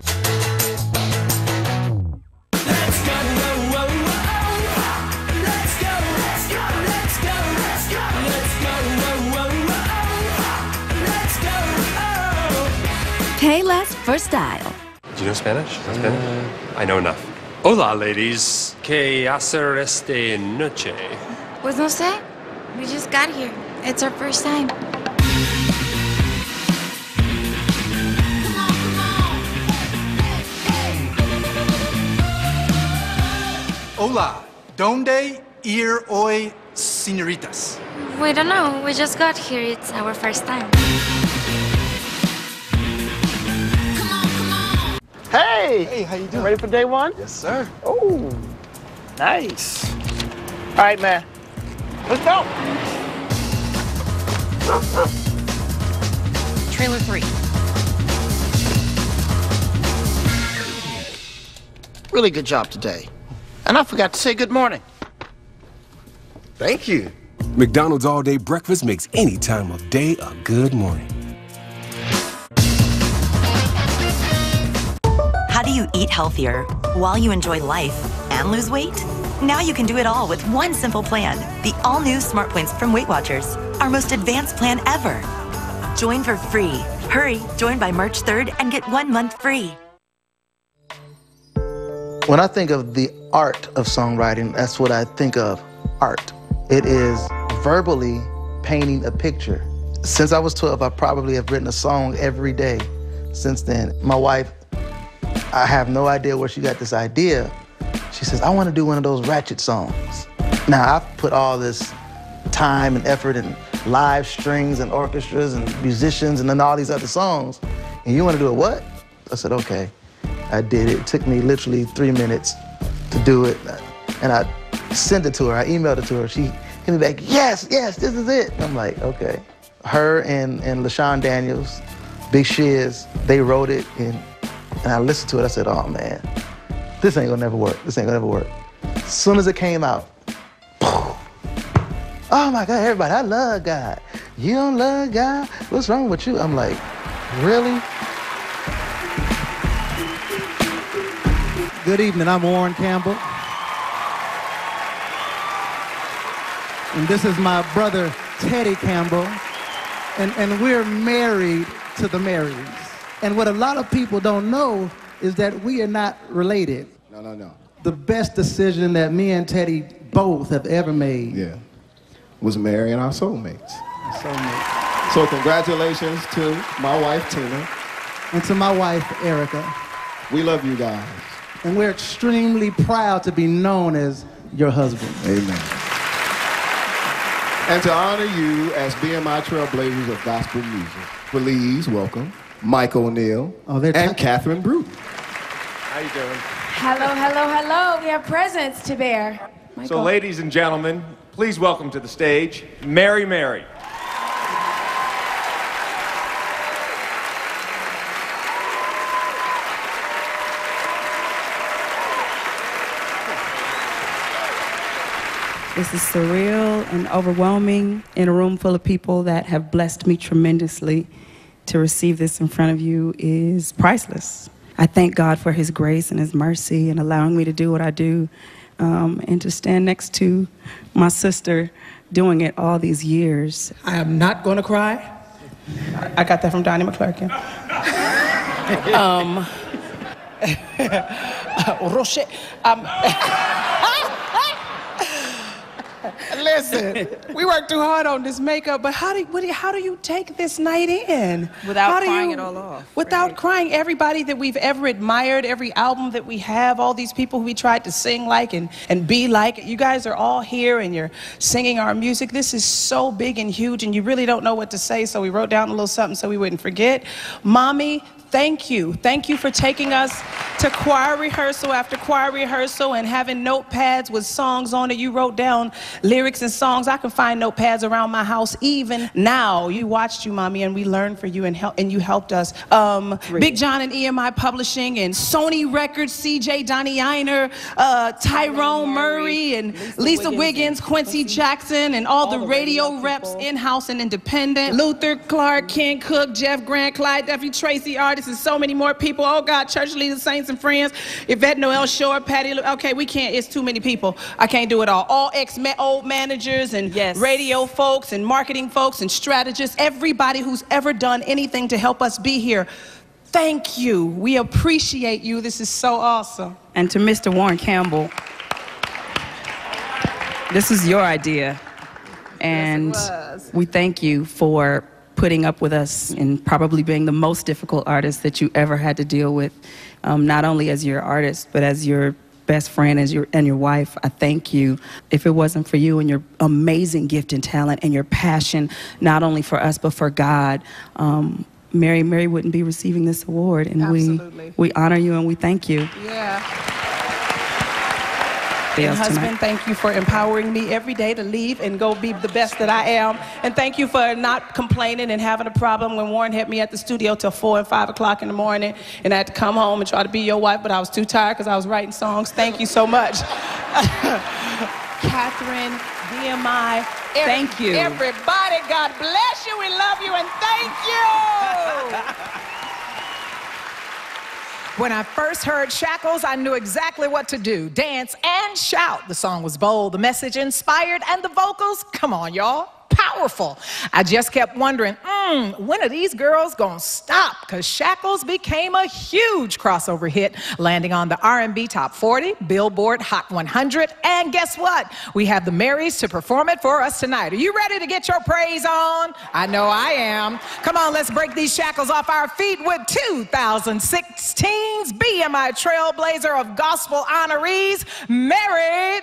[SPEAKER 32] Pay less for style.
[SPEAKER 35] Do you know Spanish? I know enough. Hola, ladies. ¿Qué hacer esta noche?
[SPEAKER 9] Pues no sé. We just got here. It's our first time.
[SPEAKER 10] Hola. ¿Dónde ir hoy, señoritas?
[SPEAKER 9] We don't know. We just got here. It's our first time.
[SPEAKER 10] Hey!
[SPEAKER 2] Hey, how you doing?
[SPEAKER 10] Ready for day one?
[SPEAKER 2] Yes, sir.
[SPEAKER 10] Oh, nice. All right, man. Let's go.
[SPEAKER 20] Trailer 3.
[SPEAKER 10] Really good job today. And I forgot to say good morning.
[SPEAKER 4] Thank you. McDonald's all-day breakfast makes any time of day a good morning.
[SPEAKER 32] How do you eat healthier while you enjoy life and lose weight? Now you can do it all with one simple plan. The all-new Smart Points from Weight Watchers, our most advanced plan ever. Join for free. Hurry, join by March 3rd and get 1 month free.
[SPEAKER 5] When I think of the art of songwriting, that's what I think of, art. It is verbally painting a picture. Since I was 12, I probably have written a song every day since then. My wife, I have no idea where she got this idea. She says, I want to do one of those ratchet songs. Now, I've put all this time and effort and live strings and orchestras and musicians and then all these other songs, and you want to do a what? I said, okay. I did it. It took me literally 3 minutes to do it, and I sent it to her. I emailed it to her. She hit me back, yes, this is it. And I'm like, okay. Her and LaShawn Daniels, Big Shiz, they wrote it, and I listened to it. I said, oh, man, this ain't gonna never work. This ain't gonna never work. As soon as it came out, oh, my God, everybody, I love God. You don't love God? What's wrong with you? I'm like, really?
[SPEAKER 6] Good evening, I'm Warren Campbell. And this is my brother, Teddy Campbell. And we're married to the Marys. And what a lot of people don't know is that we are not related.
[SPEAKER 7] No.
[SPEAKER 6] The best decision that me and Teddy both have ever made.
[SPEAKER 7] Was marrying our soulmates. So congratulations to my wife, Tina.
[SPEAKER 6] And to my wife, Erica.
[SPEAKER 7] We love you guys.
[SPEAKER 6] And we're extremely proud to be known as your husband.
[SPEAKER 7] Amen. And to honor you as BMI Trailblazers of gospel music, please welcome Mike O'Neill and Catherine Brew.
[SPEAKER 8] How you doing?
[SPEAKER 11] Hello. We have presents to bear. Michael.
[SPEAKER 8] So, ladies and gentlemen, please welcome to the stage, Mary Mary.
[SPEAKER 12] This is surreal and overwhelming in a room full of people that have blessed me tremendously. To receive this in front of you is priceless. I thank God for his grace and his mercy and allowing me to do what I do, and to stand next to my sister doing it all these years.
[SPEAKER 14] I am not going to cry. I got that from Donnie McClurkin. Rocher. Listen, we worked too hard on this makeup, but how do you take this night in?
[SPEAKER 12] Without crying it all off.
[SPEAKER 14] Without crying. Everybody that we've ever admired, every album that we have, all these people who we tried to sing like and be like, you guys are all here and you're singing our music. This is so big and huge and you really don't know what to say, so we wrote down a little something so we wouldn't forget. Mommy, thank you. Thank you for taking us to choir rehearsal after choir rehearsal and having notepads with songs on it. You wrote down lyrics and songs. I can find notepads around my house even now. You watched you, Mommy, and we learned for you and you helped us. Big John and EMI Publishing and Sony Records, CJ Donnie Einer, Tyrone Murray and Lisa Wiggins, Quincy Jackson, and all the radio reps in-house and independent. Luther Clark, Ken Cook, Jeff Grant, Clyde Duffy, Tracy Artist, and so many more people. Oh God, church leaders, saints and friends, Yvette Noel Shore, Patty, okay, we can't, it's too many people. I can't do it all. All old managers and radio folks and marketing folks and strategists, everybody who's ever done anything to help us be here. Thank you. We appreciate you. This is so awesome.
[SPEAKER 12] And to Mr. Warren Campbell, this is your idea. And we thank you for putting up with us and probably being the most difficult artist that you ever had to deal with, not only as your artist, but as your best friend and your wife. I thank you. If it wasn't for you and your amazing gift and talent and your passion, not only for us, but for God, Mary wouldn't be receiving this award. And we honor you and we thank you.
[SPEAKER 14] Yeah. And husband, thank you for empowering me every day to leave and go be the best that I am. And thank you for not complaining and having a problem when Warren had me at the studio till 4 and 5 o'clock in the morning, and I had to come home and try to be your wife, but I was too tired because I was writing songs. Thank you so much. Catherine, BMI, thank you. Everybody, God bless you. We love you and thank you.
[SPEAKER 1] When I first heard Shackles, I knew exactly what to do. Dance and shout. The song was bold, the message inspired, and the vocals, come on, y'all, powerful. I just kept wondering, when are these girls gonna stop? Because Shackles became a huge crossover hit, landing on the R&B Top 40, Billboard Hot 100, and guess what? We have the Marys to perform it for us tonight. Are you ready to get your praise on? I know I am. Come on, let's break these shackles off our feet with 2016's BMI Trailblazer of Gospel honorees, Mary.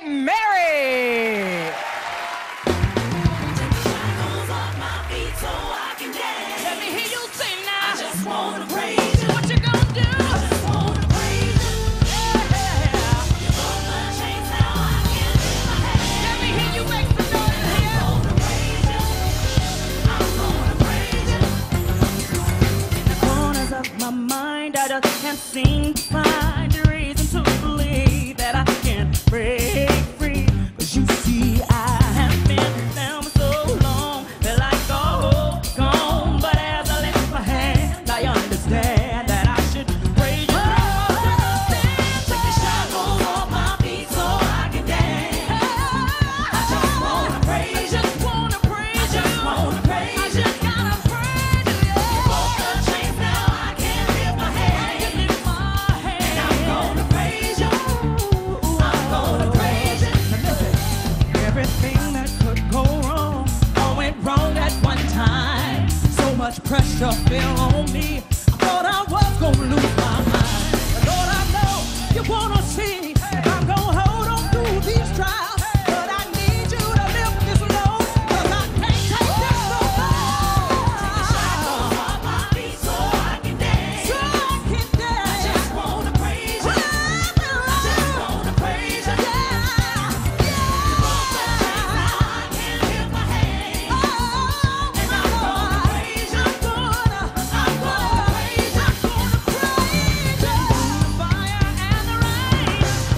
[SPEAKER 2] My mind, I just can't seem to find a reason to believe that I can break free. But you see, I have been down for so long, feel like the hope's gone. But as I lift my hand, I understand that I should praise you. Take the shackles off my feet so I can dance. I just wanna praise you. I just wanna praise you. I just wanna praise you. I just gotta praise you. You broke the chains, now I can lift my hand. And I'm gonna praise you. I'm gonna praise you. Listen, everything that could go wrong all went wrong at one time. So much pressure fell on me. I thought I was gonna lose my mind. But Lord, I know you wanna see if I'm gonna hold on through these trials. But I need you to lift this load, 'cause I can't take this no more. Take the shackles off my feet so I can dance. So I can dance. I just wanna praise you. I just wanna praise you. You broke the chains, now I can lift my hand. And I'm gonna praise you. I'm gonna praise you. I'm gonna praise you. Through the fire and the rain,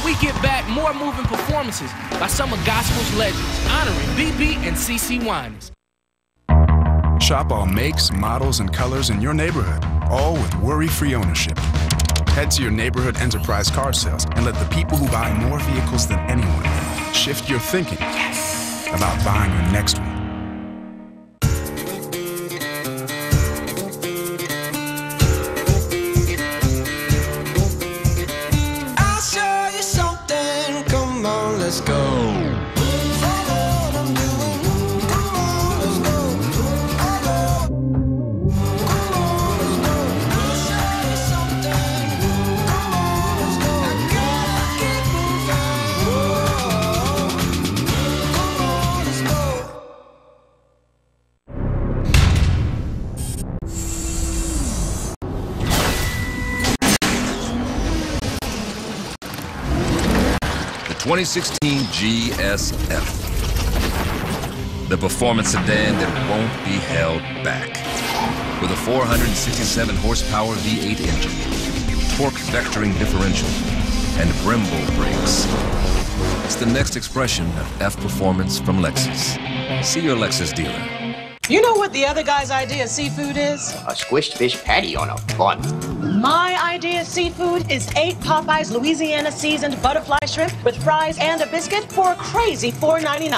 [SPEAKER 3] we get back more moving performances by some of gospel's legends, honoring BB and CC Winans.
[SPEAKER 13] Shop all makes, models, and colors in your neighborhood, all with worry-free ownership. Head to your neighborhood enterprise car sales and let the people who buy more vehicles than anyone shift your thinking about buying your next one.
[SPEAKER 2] I'll show you something. Come on, let's go.
[SPEAKER 15] The 2016 GSF. The performance sedan that won't be held back. With a 467 horsepower V8 engine, torque vectoring differential, and Brembo brakes. It's the next expression of F performance from Lexus. See your Lexus dealer.
[SPEAKER 14] You know what the other guy's idea of seafood is?
[SPEAKER 16] A squished fish patty on a bun.
[SPEAKER 14] My idea of seafood is 8 Popeyes Louisiana seasoned butterfly shrimp with fries and a biscuit for a crazy $4.99.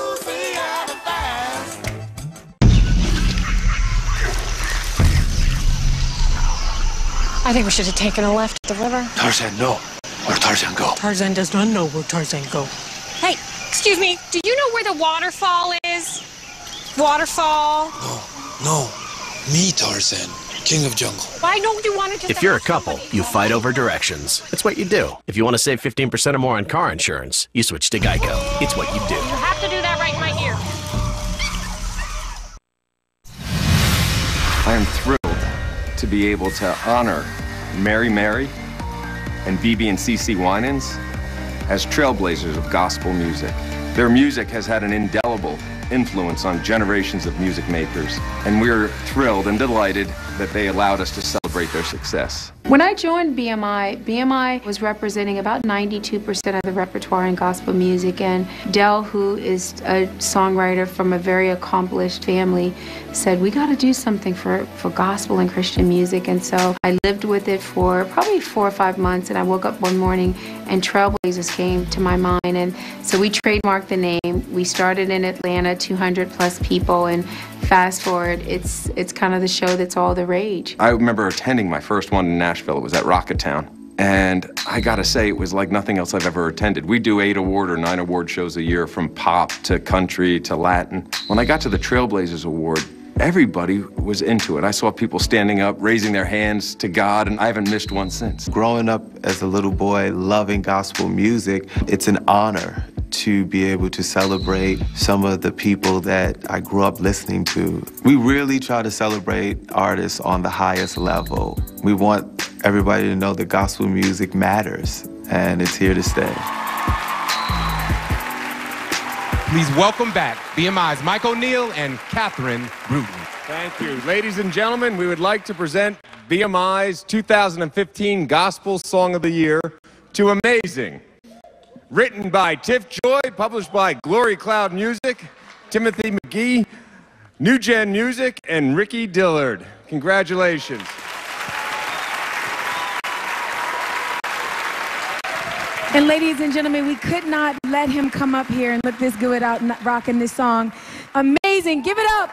[SPEAKER 17] I think we should have taken a left at the river.
[SPEAKER 15] Tarzan, no. Where'd Tarzan go?
[SPEAKER 17] Tarzan does not know where Tarzan go. Hey, excuse me, do you know where the waterfall is? Waterfall?
[SPEAKER 18] No, me, Tarzan, king of jungle.
[SPEAKER 17] I know you wanted to.
[SPEAKER 19] If you're a couple, you fight over directions. It's what you do. If you want to save 15% or more on car insurance, you switch to Geico. It's what you do.
[SPEAKER 17] You have to do that right in my ear.
[SPEAKER 8] I am thrilled to be able to honor Mary and BB and CC Winans as trailblazers of gospel music. Their music has had an indelible influence on generations of music makers, and we're thrilled and delighted that they allowed us to celebrate their success.
[SPEAKER 11] When I joined BMI was representing about 92% of the repertoire in gospel music, and Del, who is a songwriter from a very accomplished family, said we got to do something for gospel and Christian music. And so I lived with it for probably 4 or 5 months, and I woke up one morning and Trailblazers came to my mind, and so we trademarked the name. We started in Atlanta, 200 plus people, and fast forward, it's kind of the show that's all the rage.
[SPEAKER 8] I remember attending my first one in Nashville. It was at Rocketown. And I gotta say, it was like nothing else I've ever attended. We do 8 award or 9 award shows a year, from pop to country to Latin. When I got to the Trailblazers Award, everybody was into it. I saw people standing up, raising their hands to God, and I haven't missed one since.
[SPEAKER 21] Growing up as a little boy loving gospel music, it's an honor to be able to celebrate some of the people that I grew up listening to. We really try to celebrate artists on the highest level. We want everybody to know that gospel music matters, and it's here to stay.
[SPEAKER 22] Please welcome back BMI's Mike O'Neill and Catherine Bruton.
[SPEAKER 8] Thank you. Ladies and gentlemen, we would like to present BMI's 2015 Gospel Song of the Year to Amazing. Written by Tiff Joy, published by Glory Cloud Music, Timothy McGee, New Gen Music, and Ricky Dillard. Congratulations.
[SPEAKER 11] And ladies and gentlemen, we could not let him come up here and look this good out rocking this song. Amazing, give it up.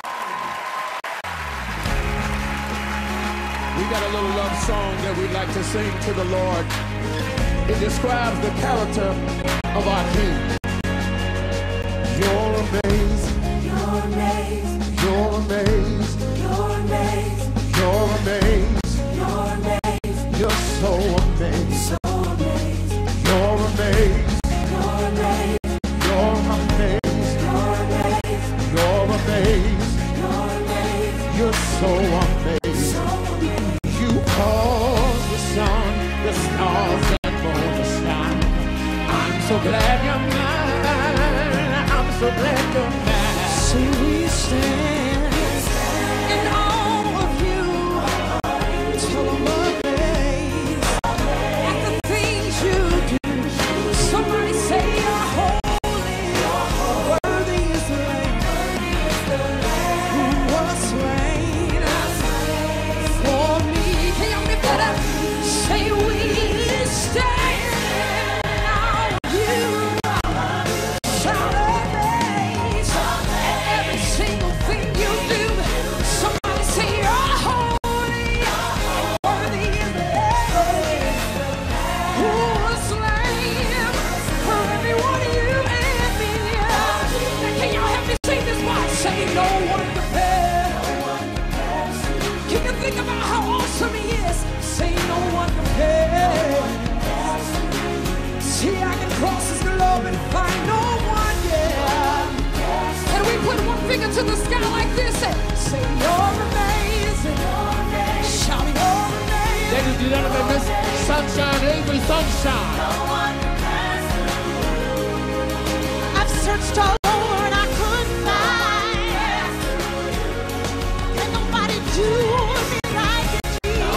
[SPEAKER 10] We got a little love song that we'd like to sing to the Lord. It describes the character of our King. You're amazing. You're amazing. You're amazing. You're amazing. You're amazing. You're amazing. You're so amazing. So amazing. You're amazing. You're amazing. You're amazing. You're amazing. You're amazing. You're amazing. You're so amazing. So amazing. You cause the sun, the stars, so glad you're mine. I'm so glad you're mine. So we stand in awe of you. So amazed at the things you do.
[SPEAKER 2] the sky like this. Say you're amazing. Shout you're amazing.
[SPEAKER 4] Ladies and gentlemen, Miss Sunshine, Avery Sunshine.
[SPEAKER 2] No one compares to you. I've searched all over and I couldn't find. Can nobody do me like you,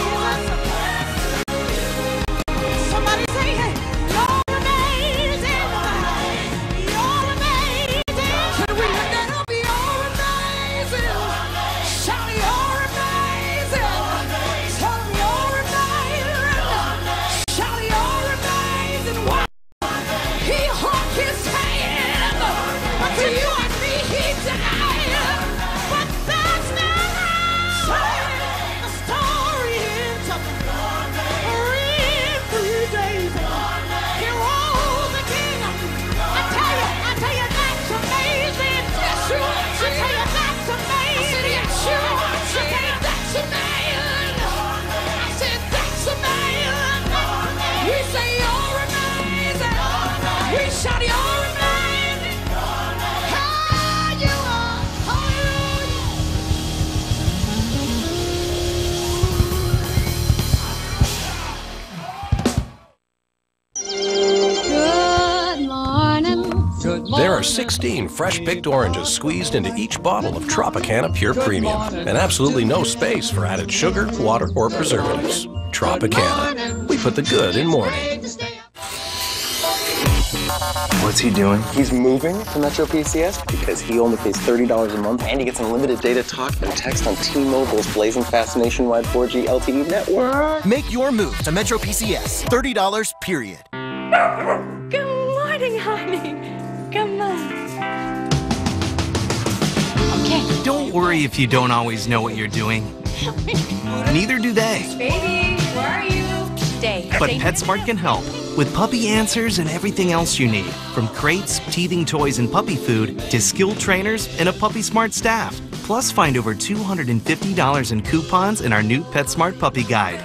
[SPEAKER 2] Jesus? Somebody say, hey, you're amazing. You're amazing. Can we let that up? You're amazing. Shout you're amazing. Tell me you're amazing. Shout you're amazing. Wow. He hung his hand, but to you and me he died. But that's not how the story ends up. In 3 days, he rose again. I tell you, that's amazing. Yes, you are. I tell you, that's amazing. I said, yes, you are. I tell you, that's amazing. I said, that's amazing. We say you're amazing. We shout you're amazing. How you are. Hallelujah.
[SPEAKER 9] Good morning.
[SPEAKER 20] There are 16 fresh-picked oranges squeezed into each bottle of Tropicana Pure Premium, and absolutely no space for added sugar, water, or preservatives. Tropicana. We put the good in morning.
[SPEAKER 23] What's he doing? He's moving to Metro PCS because he only pays $30 a month and he gets unlimited data, talk, and text on T-Mobile's blazing fast nationwide 4G LTE network.
[SPEAKER 24] Make your move to Metro PCS. $30, period.
[SPEAKER 9] Good morning, honey. Come on.
[SPEAKER 25] Okay. Don't worry if you don't always know what you're doing. Neither do they.
[SPEAKER 9] Baby, where are you? Stay.
[SPEAKER 25] But
[SPEAKER 9] Stay.
[SPEAKER 25] PetSmart can help with puppy answers and everything else you need, from crates, teething toys, and puppy food to skilled trainers and a Puppy Smart staff. Plus, find over $250 in coupons in our new PetSmart Puppy Guide.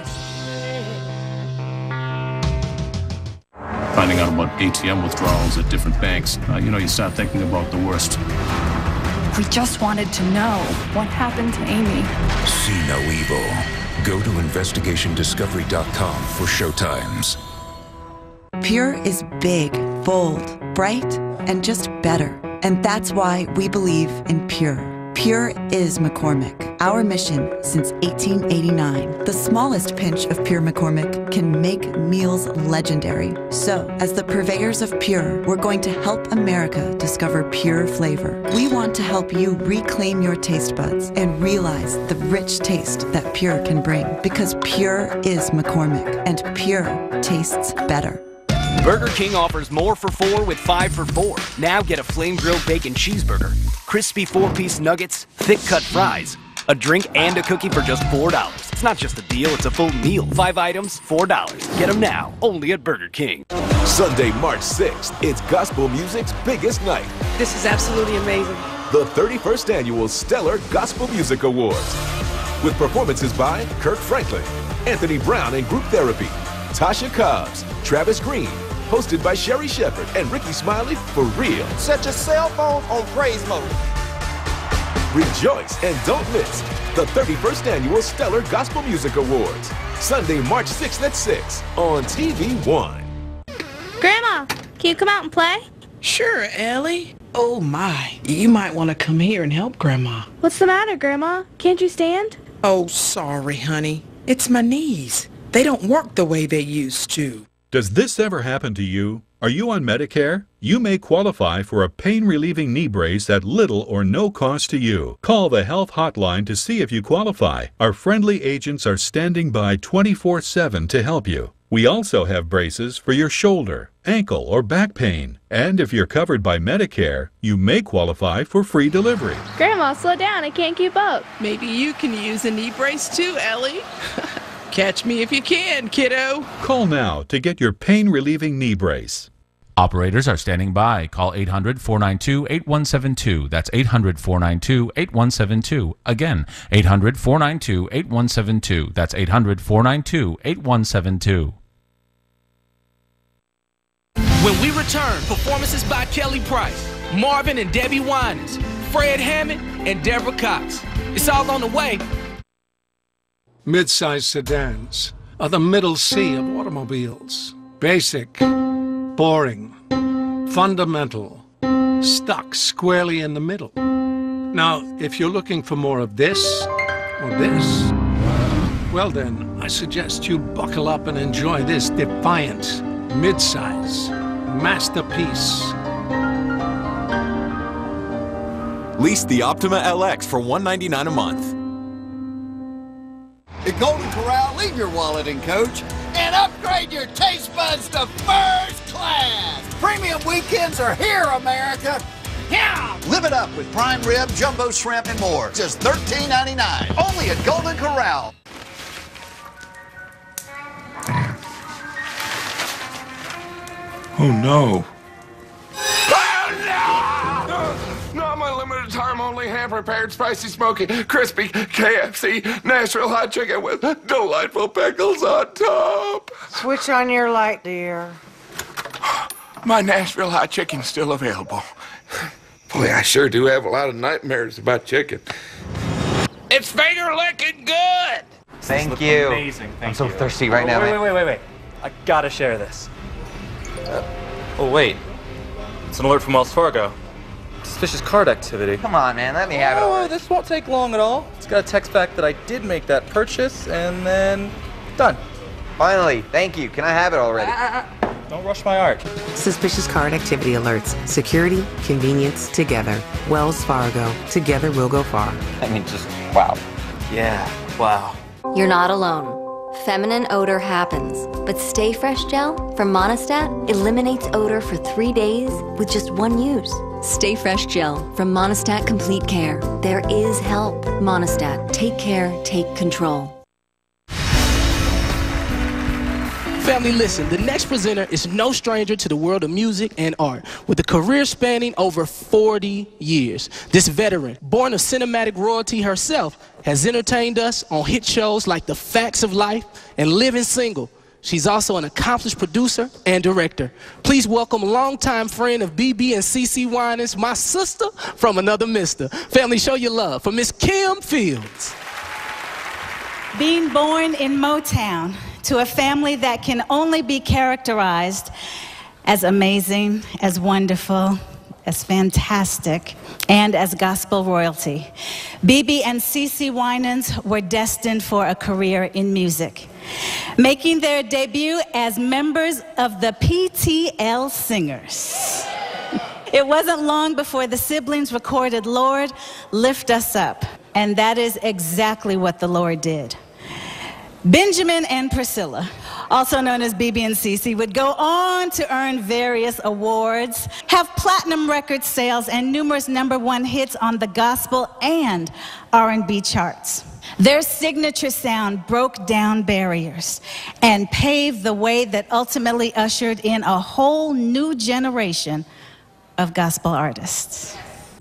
[SPEAKER 26] Finding out about ATM withdrawals at different banks, you start thinking about the worst.
[SPEAKER 27] We just wanted to know what happened to Amy.
[SPEAKER 28] See no evil. Go to investigationdiscovery.com for showtimes.
[SPEAKER 32] Pure is big, bold, bright, and just better. And that's why we believe in Pure. Pure is McCormick. Our mission since 1889. The smallest pinch of Pure McCormick can make meals legendary. So, as the purveyors of Pure, we're going to help America discover pure flavor. We want to help you reclaim your taste buds and realize the rich taste that Pure can bring. Because Pure is McCormick, and Pure tastes better.
[SPEAKER 29] Burger King offers more for 4 with 5 for 4. Now get a flame-grilled bacon cheeseburger, crispy 4-piece nuggets, thick-cut fries, a drink, and a cookie for just $4. It's not just a deal, it's a full meal. 5 items, $4. Get them now, only at Burger King.
[SPEAKER 30] Sunday, March 6th, it's gospel music's biggest night.
[SPEAKER 31] This is absolutely amazing.
[SPEAKER 30] The 31st Annual Stellar Gospel Music Awards. With performances by Kirk Franklin, Anthony Brown and Group Therapy, Tasha Cobbs, Travis Green, hosted by Sherry Shepherd and Ricky Smiley for real.
[SPEAKER 33] Set your cell phone on praise mode.
[SPEAKER 30] Rejoice and don't miss the 31st Annual Stellar Gospel Music Awards. Sunday, March 6th at 6 on TV One.
[SPEAKER 34] Grandma, can you come out and play?
[SPEAKER 14] Sure, Ellie. Oh my, you might want to come here and help Grandma.
[SPEAKER 34] What's the matter, Grandma? Can't you stand?
[SPEAKER 14] Oh, sorry, honey. It's my knees. They don't work the way they used to.
[SPEAKER 35] Does this ever happen to you? Are you on Medicare? You may qualify for a pain-relieving knee brace at little or no cost to you. Call the Health Hotline to see if you qualify. Our friendly agents are standing by 24/7 to help you. We also have braces for your shoulder, ankle, or back pain. And if you're covered by Medicare, you may qualify for free delivery.
[SPEAKER 34] Grandma, slow down. I can't keep up.
[SPEAKER 14] Maybe you can use a knee brace too, Ellie. Catch me if you can, kiddo.
[SPEAKER 35] Call now to get your pain-relieving knee brace.
[SPEAKER 36] Operators are standing by. Call 800-492-8172. That's 800-492-8172. Again, 800-492-8172. That's 800-492-8172.
[SPEAKER 3] When we return, performances by Kelly Price, Marvin and Debbie Winans, Fred Hammond, and Deborah Cox. It's all on the way.
[SPEAKER 1] Mid-size sedans are the middle C of automobiles. Basic, boring, fundamental, stuck squarely in the middle. Now, if you're looking for more of this or this, well then, I suggest you buckle up and enjoy this defiant, mid-size masterpiece.
[SPEAKER 5] Lease the Optima LX for $199 a month.
[SPEAKER 6] At Golden Corral, leave your wallet in coach and upgrade your taste buds to first class. Premium weekends are here, America. Yeah! Live it up with prime rib, jumbo shrimp, and more. Just $13.99. Only at Golden Corral.
[SPEAKER 1] Oh no.
[SPEAKER 7] Not my limited time only hand-prepared spicy smoky crispy KFC Nashville hot chicken with delightful pickles on top.
[SPEAKER 8] Switch on your light, dear.
[SPEAKER 7] My Nashville hot chicken's still available. Boy, I sure do have a lot of nightmares about chicken. It's finger-licking good!
[SPEAKER 10] Thank you.
[SPEAKER 7] Amazing.
[SPEAKER 10] I'm so thirsty right now.
[SPEAKER 7] Wait.
[SPEAKER 10] I gotta share this. Oh, wait. It's an alert from Wells Fargo. Suspicious card activity. Come on, man. Let me have it. Oh, this won't take long at all. It's got a text back that I did make that purchase, and then done. Finally. Thank you. Can I have it already? Don't rush my art.
[SPEAKER 11] Suspicious card activity alerts. Security, convenience, together. Wells Fargo. Together we'll go far.
[SPEAKER 10] I mean, just wow. Yeah, wow.
[SPEAKER 12] You're not alone. Feminine odor happens, but Stay Fresh Gel from Monistat eliminates odor for 3 days with just one use. Stay Fresh Gel from Monistat Complete Care. There is help. Monistat. Take care, take control.
[SPEAKER 3] Family, listen, the next presenter is no stranger to the world of music and art. With a career spanning over 40 years, this veteran, born of cinematic royalty herself, has entertained us on hit shows like The Facts of Life and Living Single. She's also an accomplished producer and director. Please welcome longtime friend of BB and CC Winans, my sister from another mister. Family, show your love for Miss Kim Fields.
[SPEAKER 13] Being born in Motown to a family that can only be characterized as amazing, as wonderful, as fantastic, and as gospel royalty, BB and CC Winans were destined for a career in music, making their debut as members of the PTL Singers. It wasn't long before the siblings recorded Lord, Lift Us Up, and that is exactly what the Lord did. Benjamin and Priscilla, also known as BB and CC, would go on to earn various awards, have platinum record sales, and numerous #1 hits on the gospel and R&B charts. Their signature sound broke down barriers and paved the way that ultimately ushered in a whole new generation of gospel artists.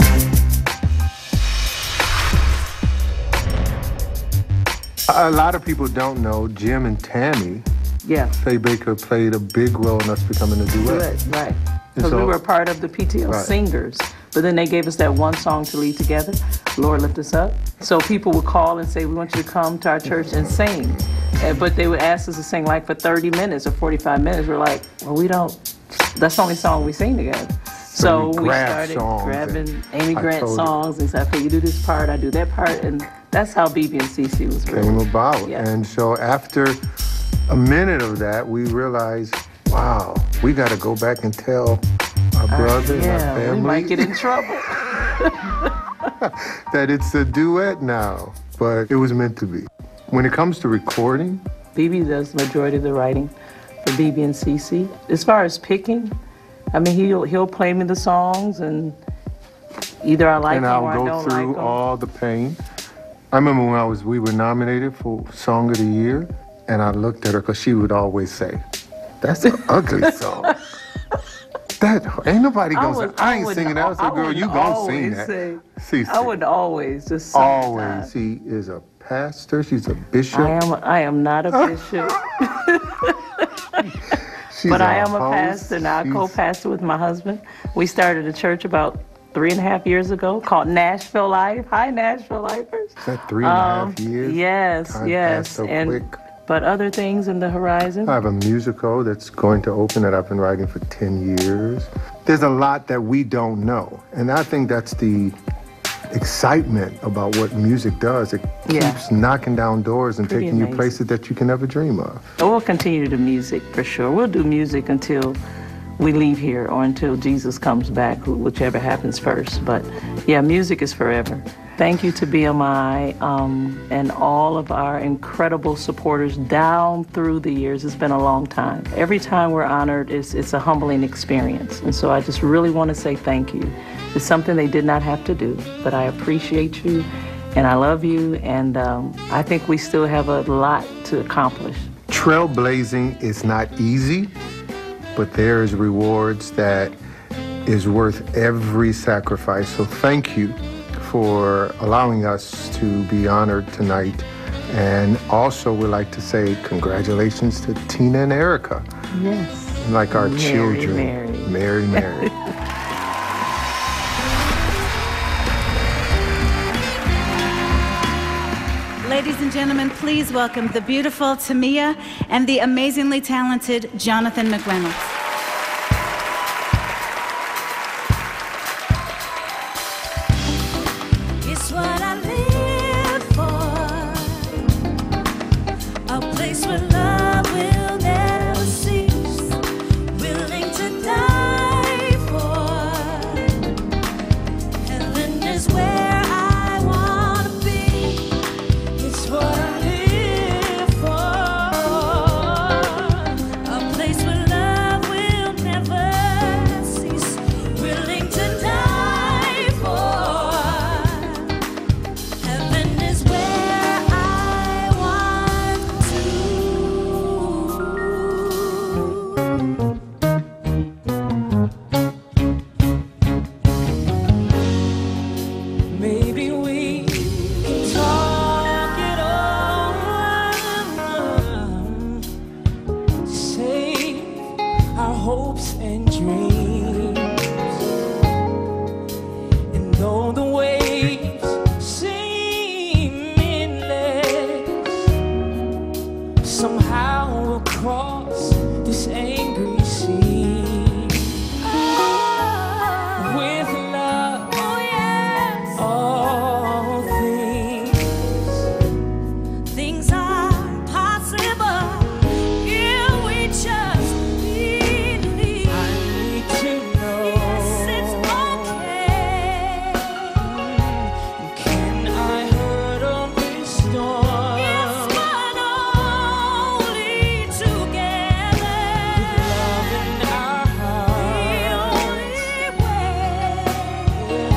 [SPEAKER 15] A lot of people don't know Jim and Tammy.
[SPEAKER 16] Yeah.
[SPEAKER 15] Faye Baker played a big role in us becoming a duet.
[SPEAKER 16] Right. Because we were part of the PTL Singers. But then they gave us that one song to lead together, Lord Lift Us Up. So people would call and say, we want you to come to our church and sing. But they would ask us to sing like for 30 minutes or 45 minutes. We're like, well, we don't, that's the only song we sing together. So we started grabbing Amy Grant songs and said, okay, you do this part, I do that part. And that's how BB and CC was
[SPEAKER 15] came about. Yeah. And so after a minute of that, we realized, wow, we got to go back and tell our brother and our family.
[SPEAKER 16] We might get in trouble.
[SPEAKER 15] that it's a duet now, but it was meant to be. When it comes to recording,
[SPEAKER 16] BB does the majority of the writing for BB and CC. As far as picking, I mean, he'll play me the songs, and either I like them or I don't like them. And I'll go through
[SPEAKER 15] all the pain. I remember when we were nominated for Song of the Year, and I looked at her because she would always say, "That's an ugly song." That ain't nobody gonna say. I ain't singing that. I said, "Girl, you gonna sing that?"
[SPEAKER 16] I would always just sing.
[SPEAKER 15] Always. She is a pastor. She's a bishop.
[SPEAKER 16] I am not a bishop. But I am a pastor now. I co-pastor with my husband. We started a church about 3.5 years ago called Nashville Life. Hi, Nashville Lifers.
[SPEAKER 15] Is that 3.5 years?
[SPEAKER 16] Yes,
[SPEAKER 15] Time
[SPEAKER 16] yes.
[SPEAKER 15] passed so quick.
[SPEAKER 16] But other things in the horizon?
[SPEAKER 15] I have a musical that's going to open that I've been writing for 10 years. There's a lot that we don't know. And I think that's the excitement about what music does. It keeps knocking down doors and taking you places that you can never dream of.
[SPEAKER 16] We'll continue to do music for sure. We'll do music until we leave here or until Jesus comes back, whichever happens first. But yeah, music is forever. Thank you to BMI and all of our incredible supporters down through the years. It's been a long time. Every time we're honored, it's a humbling experience. And so I just really want to say thank you. It's something they did not have to do, but I appreciate you and I love you, and I think we still have a lot to accomplish.
[SPEAKER 15] Trailblazing is not easy, but there's rewards that is worth every sacrifice. So thank you for allowing us to be honored tonight. And also we'd like to say congratulations to Tina and Erica.
[SPEAKER 16] Yes.
[SPEAKER 15] Like our
[SPEAKER 16] Mary,
[SPEAKER 15] children.
[SPEAKER 16] Mary.
[SPEAKER 15] Mary.
[SPEAKER 13] Ladies and gentlemen, please welcome the beautiful Tamia and the amazingly talented Jonathan McReynolds.
[SPEAKER 2] It's what I live for, a place where love will never cease, willing to die for. Heaven is where I want to be. It's what I live for, a place where love will never cease, willing to die for. Heaven is where I want to. Maybe we can talk it over, save our hopes and dreams. And though the waves seem endless, somehow we'll cross this angry sea. With love, all things are possible if we just believe. I need to know, yes, it's okay. Can I hurdle this storm? It's fun only together. With love in our hearts, the only way.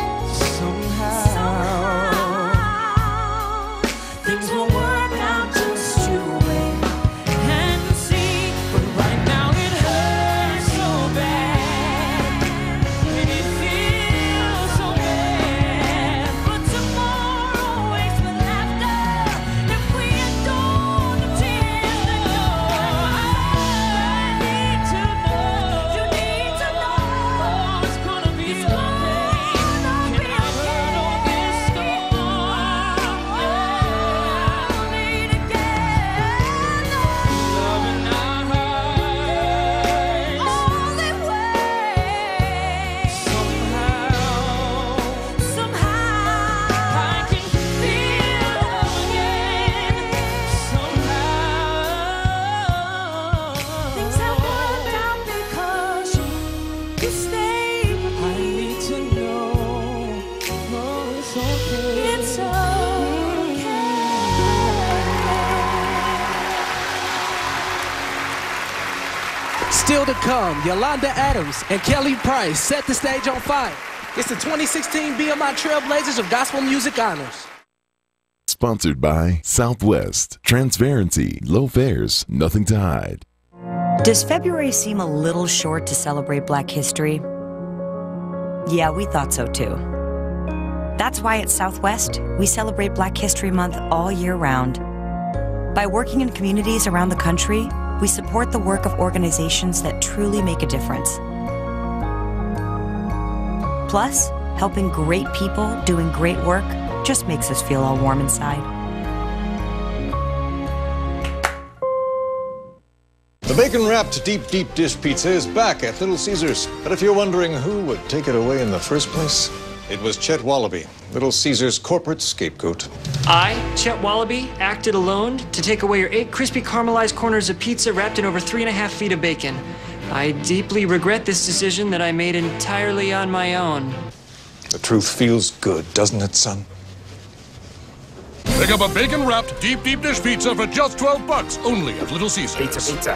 [SPEAKER 2] Somehow things will work out, just you wait and see. But right now it hurts so bad, and it feels so bad. But tomorrow wakes with laughter if we adore the tears that go. I need to know, you need to know, it's gonna be okay. Can I hurdle this storm? Only together. Love in our hearts, only way. Somehow I can feel love again. Somehow things have worked out because you stayed with me. I need to know, it's okay. It's okay.
[SPEAKER 3] Still to come, Yolanda Adams and Kelly Price set the stage on fire. It's the 2016 BMI Trailblazers of Gospel Music Honors.
[SPEAKER 4] Sponsored by Southwest. Transparency, low fares, nothing to hide.
[SPEAKER 9] Does February seem a little short to celebrate Black history? Yeah, we thought so too. That's why at Southwest, we celebrate Black History Month all year round. By working in communities around the country, we support the work of organizations that truly make a difference. Plus, helping great people doing great work just makes us feel all warm inside.
[SPEAKER 17] The bacon-wrapped deep dish pizza is back at Little Caesars. But if you're wondering who would take it away in the first place, it was Chet Wallaby, Little Caesars' corporate scapegoat.
[SPEAKER 18] I, Chet Wallaby, acted alone to take away your 8 crispy caramelized corners of pizza wrapped in over 3.5 feet of bacon. I deeply regret this decision that I made entirely on my own.
[SPEAKER 17] The truth feels good, doesn't it, son?
[SPEAKER 19] Pick up a bacon-wrapped deep dish pizza for just $12 only at Little Caesars.
[SPEAKER 18] Pizza.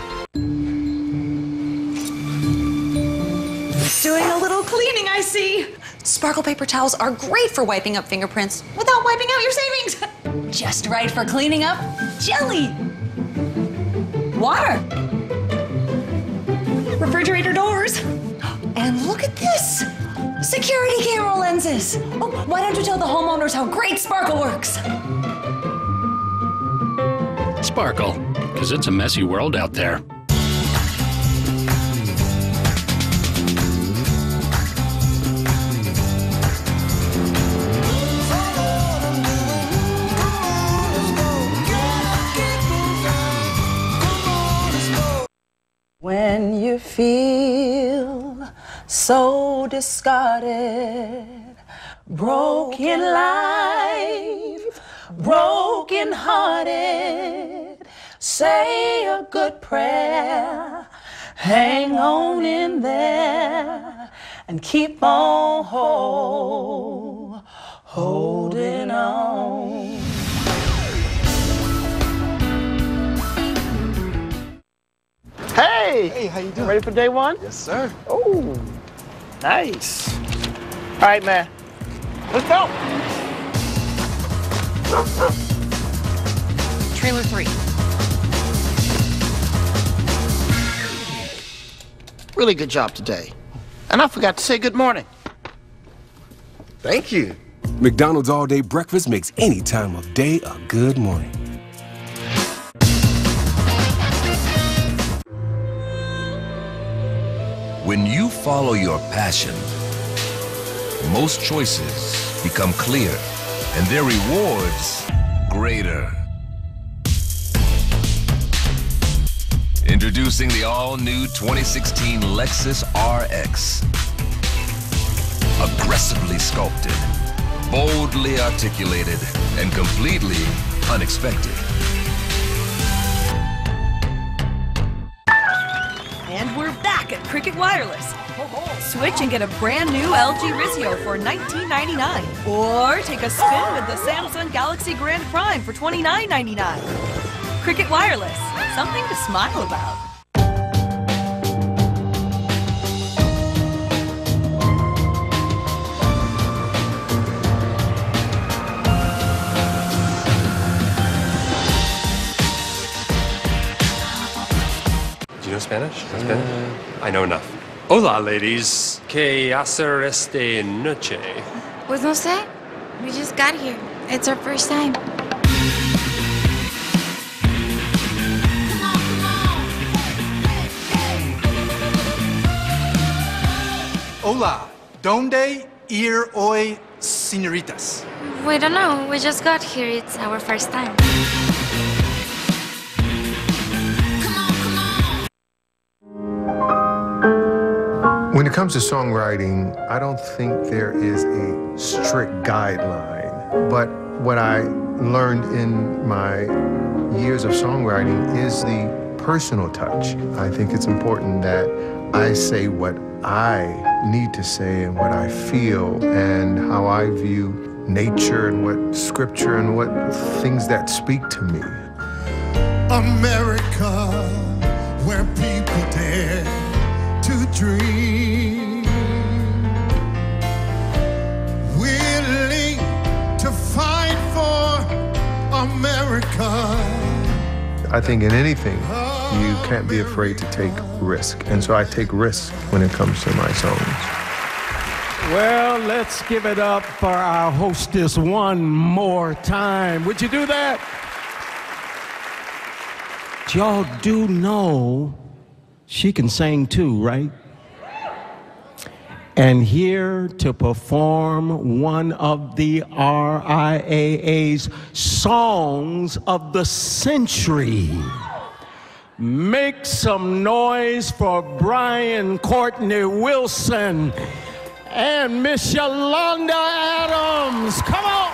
[SPEAKER 20] Doing a little cleaning, I see. Sparkle paper towels are great for wiping up fingerprints without wiping out your savings. Just right for cleaning up jelly. Water. Refrigerator doors. And look at this. Security camera lenses. Oh, why don't you tell the homeowners how great Sparkle works?
[SPEAKER 21] Sparkle, because it's a messy world out there.
[SPEAKER 22] When you feel so discarded, broken life, broken hearted, say a good prayer, hang on in there, and keep on holding on.
[SPEAKER 23] Hey! Hey, how you doing? Ready for day one?
[SPEAKER 17] Yes, sir.
[SPEAKER 23] Oh, nice. All right, man. Let's go.
[SPEAKER 20] Trailer 3.
[SPEAKER 23] Really good job today. And I forgot to say good morning.
[SPEAKER 24] Thank you. McDonald's all-day breakfast makes any time of day a good morning.
[SPEAKER 25] When you follow your passion, most choices become clear and their rewards greater. Introducing the all-new 2016 Lexus RX. Aggressively sculpted, boldly articulated, and completely unexpected.
[SPEAKER 20] And we're back at Cricket Wireless. Switch and get a brand new LG Rizio for $19.99. Or take a spin with the Samsung Galaxy Grand Prime for $29.99. Cricket Wireless, something to smile about.
[SPEAKER 26] Do you know Spanish? I know enough. Hola, ladies. ¿Qué hacer esta noche?
[SPEAKER 34] Pues no sé. We just got here. It's our first time.
[SPEAKER 27] Hola. ¿Dónde ir hoy, señoritas?
[SPEAKER 34] We don't know. We just got here. It's our first time.
[SPEAKER 15] When it comes to songwriting, I don't think there is a strict guideline. But what I learned in my years of songwriting is the personal touch. I think it's important that I say what I need to say and what I feel and how I view nature and what scripture and what things that speak to me.
[SPEAKER 2] America, where people dare to dream, willing to fight for America.
[SPEAKER 15] I think in anything, you can't be afraid to take risk. And so I take risks when it comes to my songs.
[SPEAKER 1] Well, let's give it up for our hostess one more time. Would you do that? Y'all do know she can sing too, right?
[SPEAKER 5] and here to perform one of the RIAA's songs of the century. Make some noise for Brian Courtney Wilson and Miss Yolanda Adams. Come on.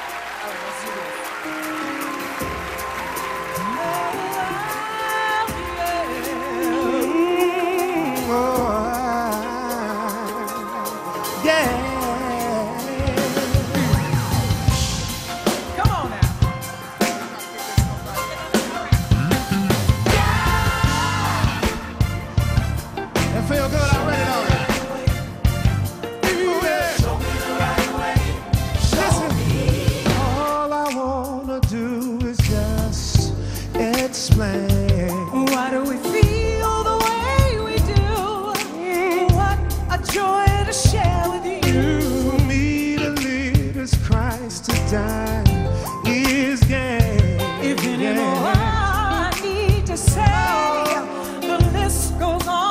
[SPEAKER 2] Feel good already, don't it? Ooh, yeah. Show me the right way. Listen, all I wanna do is just explain. Why do we feel the way we do? What a joy to share with you. For me to live is Christ, to die is gain. If anymore I need to say, the list goes on.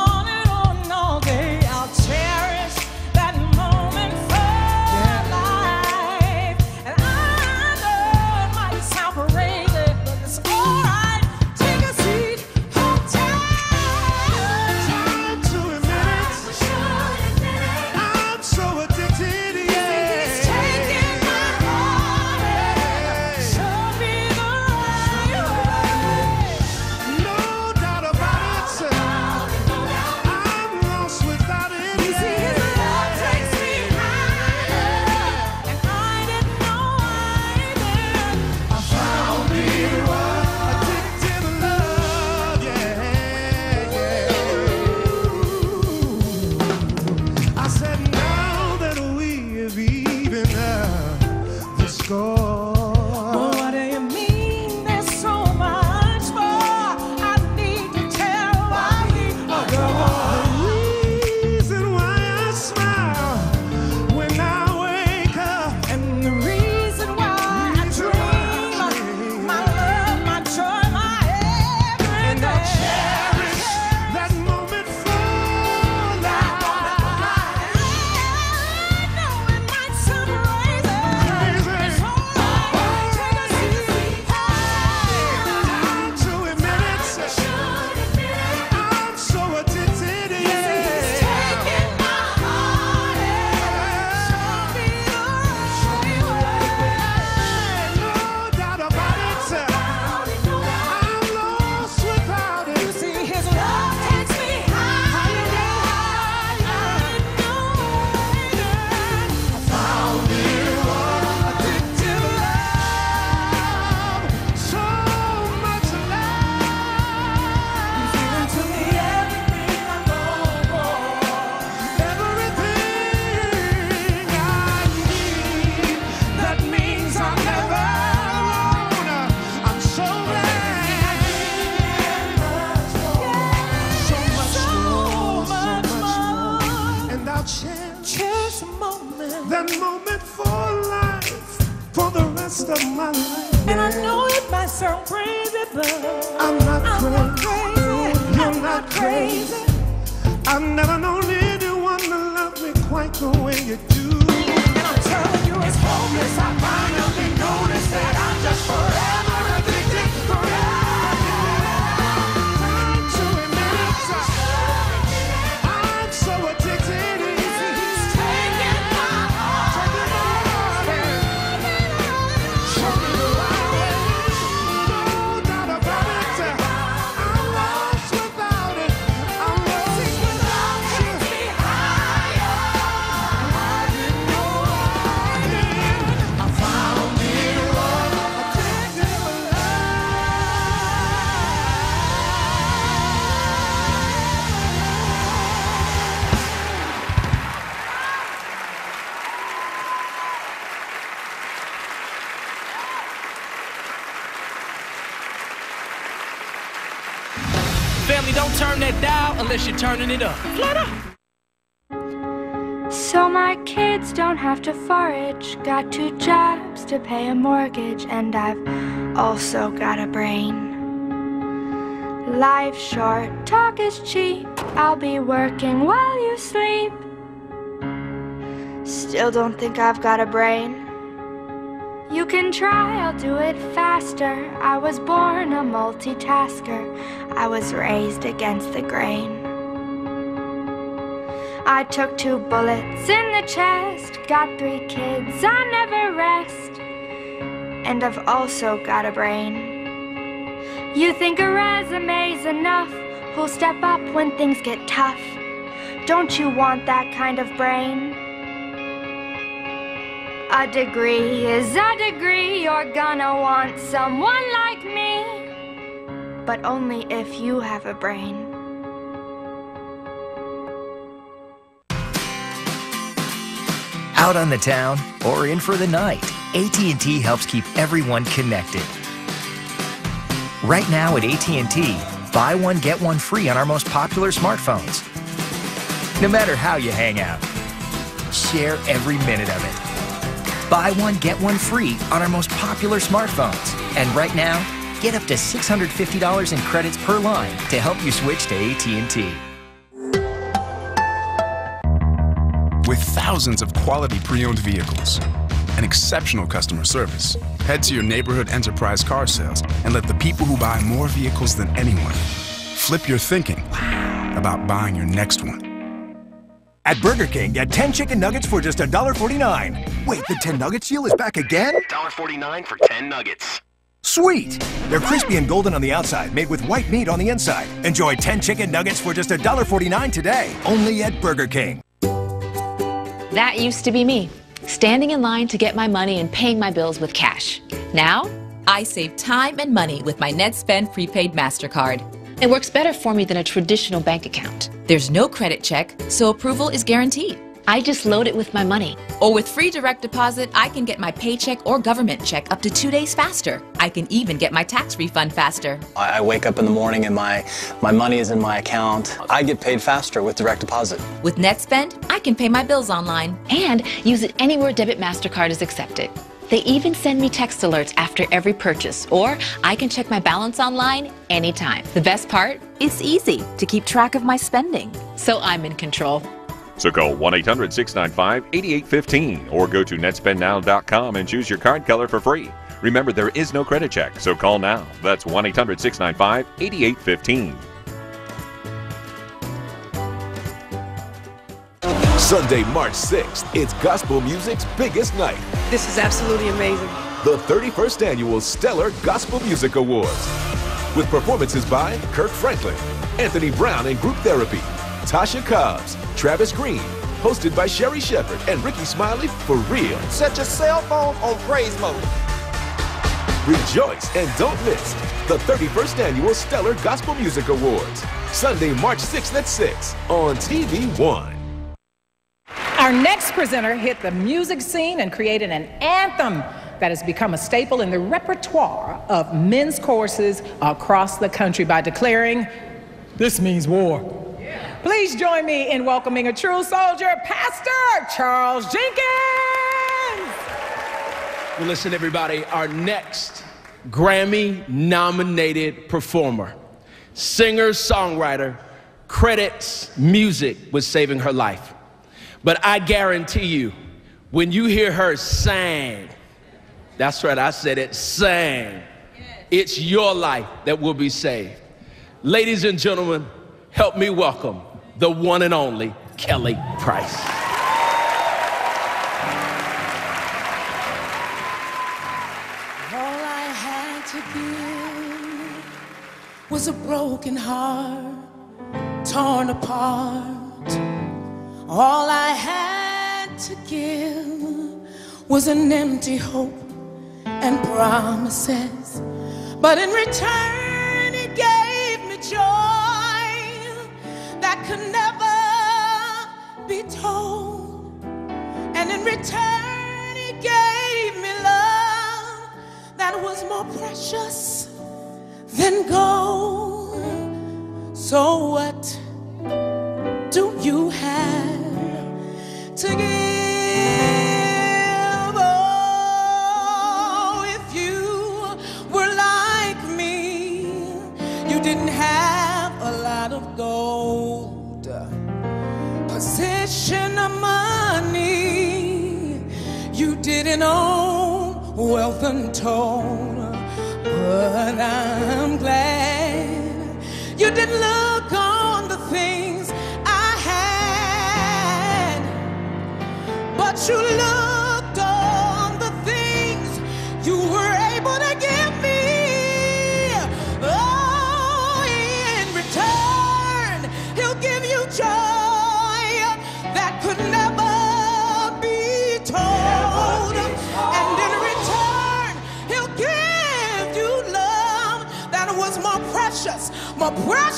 [SPEAKER 2] That moment for life, for the rest of my life. And I know it might sound crazy, but I'm not crazy. You're not crazy. I've never known anyone to love me quite the way you do. And I'm telling you, it's hopeless. I finally noticed that I'm just forever addicted. Forever. I'm so addicted.
[SPEAKER 3] Family, don't turn that dial unless you're turning it up. Flat up.
[SPEAKER 6] So my kids don't have to forage. Got 2 jobs to pay a mortgage, and I've also got a brain. Life's short, talk is cheap. I'll be working while you sleep. Still don't think I've got a brain? You can try, I'll do it faster. I was born a multitasker. I was raised against the grain. I took 2 bullets in the chest, got 3 kids, I never rest. And I've also got a brain. You think a resume's enough? Who'll step up when things get tough? Don't you want that kind of brain? A degree is a degree, you're gonna want someone like me. But only if you have a brain.
[SPEAKER 7] Out on the town or in for the night, AT&T helps keep everyone connected. Right now at AT&T, buy one, get one free on our most popular smartphones. No matter how you hang out, share every minute of it. Buy one, get one free on our most popular smartphones. And right now, get up to $650 in credits per line to help you switch to AT&T.
[SPEAKER 8] With thousands of quality pre-owned vehicles and exceptional customer service, head to your neighborhood Enterprise car sales and let the people who buy more vehicles than anyone flip your thinking about buying your next one.
[SPEAKER 10] At Burger King, get 10 chicken nuggets for just $1.49. Wait, the 10 nuggets deal is back again?
[SPEAKER 11] $1.49 for 10 nuggets.
[SPEAKER 10] Sweet! They're crispy and golden on the outside, made with white meat on the inside. Enjoy 10 chicken nuggets for just $1.49 today, only at Burger King.
[SPEAKER 12] That used to be me, standing in line to get my money and paying my bills with cash. Now,
[SPEAKER 13] I save time and money with my NetSpend prepaid MasterCard.
[SPEAKER 12] It works better for me than a traditional bank account.
[SPEAKER 13] There's no credit check, so approval is guaranteed.
[SPEAKER 12] I just load it with my money.
[SPEAKER 13] Or with free direct deposit, I can get my paycheck or government check up to 2 days faster. I can even get my tax refund faster.
[SPEAKER 14] I wake up in the morning and my money is in my account. I get paid faster with direct deposit.
[SPEAKER 13] With NetSpend, I can pay my bills online.
[SPEAKER 12] And use it anywhere debit MasterCard is accepted. They even send me text alerts after every purchase, or I can check my balance online anytime. The best part?
[SPEAKER 13] It's easy to keep track of my spending.
[SPEAKER 12] So I'm in control.
[SPEAKER 16] So call 1-800-695-8815 or go to netspendnow.com and choose your card color for free. Remember, there is no credit check, so call now. That's 1-800-695-8815.
[SPEAKER 28] Sunday, March 6th, it's gospel music's biggest night.
[SPEAKER 29] This is absolutely amazing.
[SPEAKER 28] The 31st Annual Stellar Gospel Music Awards. With performances by Kirk Franklin, Anthony Brown and Group Therapy, Tasha Cobbs, Travis Green, hosted by Sherry Shepherd and Ricky Smiley for real.
[SPEAKER 30] Set your cell phone on praise mode.
[SPEAKER 28] Rejoice and don't miss the 31st Annual Stellar Gospel Music Awards. Sunday, March 6th at 6 on TV One.
[SPEAKER 31] Our next presenter hit the music scene and created an anthem that has become a staple in the repertoire of men's choruses across the country by declaring, "This means war." Please join me in welcoming a true soldier, Pastor Charles Jenkins.
[SPEAKER 5] Well, listen, everybody, our next Grammy-nominated performer, singer-songwriter, credits music with saving her life. But I guarantee you, when you hear her sing, that's right, I said it, sing, it's your life that will be saved. Ladies and gentlemen, help me welcome the one and only Kelly Price.
[SPEAKER 22] All I had to give was a broken heart, torn apart. All I had to give was an empty hope and promises. But in return, he gave me joy that could never be told. And in return, he gave me love that was more precious than gold. So what do you have to give? Oh, if you were like me, you didn't have a lot of gold, position, or money, You didn't own wealth untold, but I'm glad you didn't look on the things I had, but you looked on the things you were able to give me. Oh, in return, he'll give you joy that could never be told. And in return, he'll give you love that was more precious than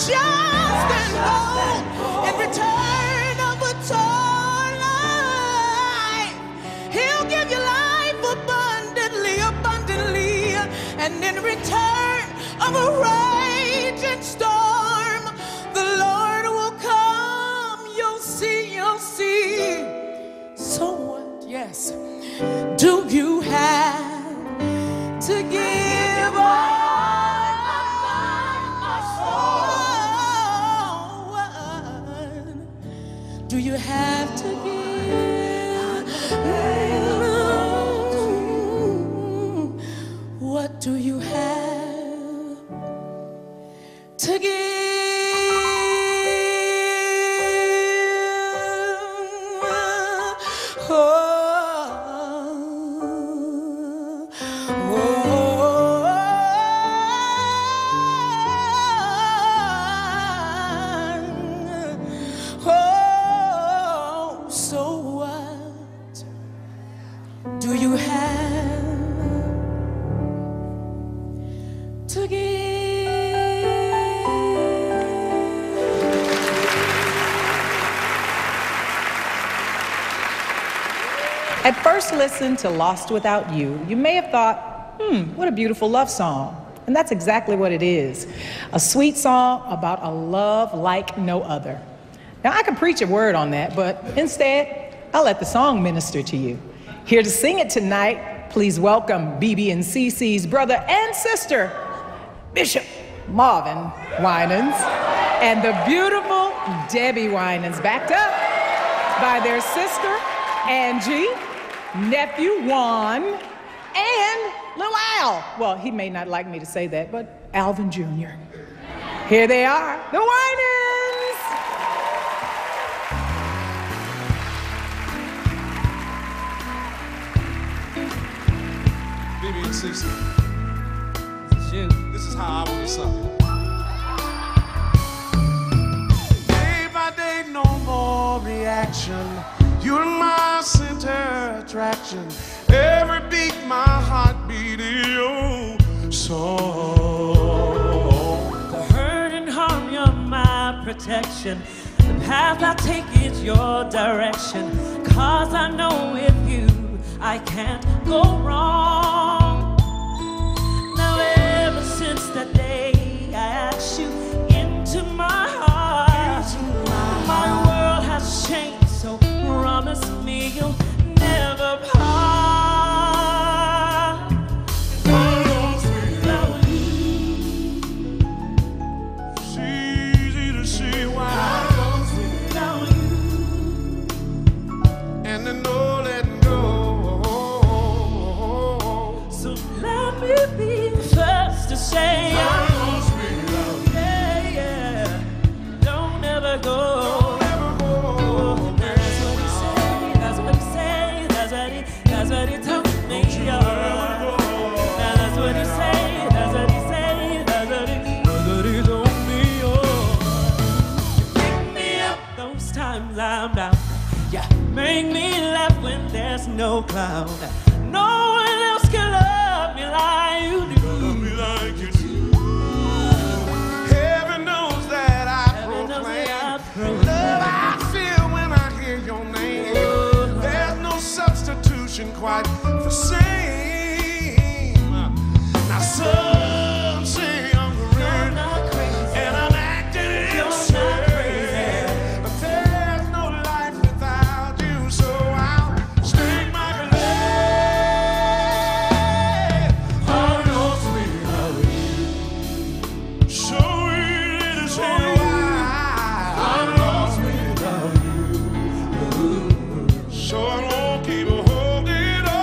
[SPEAKER 22] gold. In return of a torn life, he'll give you life abundantly, abundantly. And in return of a raging storm, the Lord will come. You'll see, you'll see. So what, yes, do you have to give up? Do you have to give? What do you have to give? So what do you have to
[SPEAKER 31] At first listen to Lost Without You, you may have thought, what a beautiful love song. And that's exactly what it is. A sweet song about a love like no other. Now, I could preach a word on that, but instead, I'll let the song minister to you. Here to sing it tonight, please welcome BB and CC's brother and sister, Bishop Marvin Winans, and the beautiful Debbie Winans, backed up by their sister, Angie, nephew Juan, and little Al. Well, he may not like me to say that, but Alvin Jr. Here they are, the Winans.
[SPEAKER 4] BB and CC. This is how I want to sing. Day by day, no more reaction. You're my center attraction. Every beat, my heart beating your soul.
[SPEAKER 2] The hurt and harm, you're my protection. The path I take is your direction. 'Cause I know with you I can't go wrong. Now ever since that day I asked you into my heart, my world has changed. So promise me you'll never part. Without you,
[SPEAKER 4] it's easy to see why.
[SPEAKER 2] Without you,
[SPEAKER 4] and then no letting go.
[SPEAKER 2] so let me be the first to say, yeah, yeah, don't ever go. That's what he told me, that's what he say, that's what he say, that's what he told me, You pick me up those times I'm down. Yeah, make me laugh when there's no cloud. No one else can love me like you do.
[SPEAKER 4] Heaven knows that I proclaim love I feel when I hear your name. There's no substitution quite the same. Now some say I'm crazy, and I'm acting insane. But there's no life without you, so I'll stake my claim. I'm lost without you. So easy to say why. I'm lost without you. So I won't keep holding on.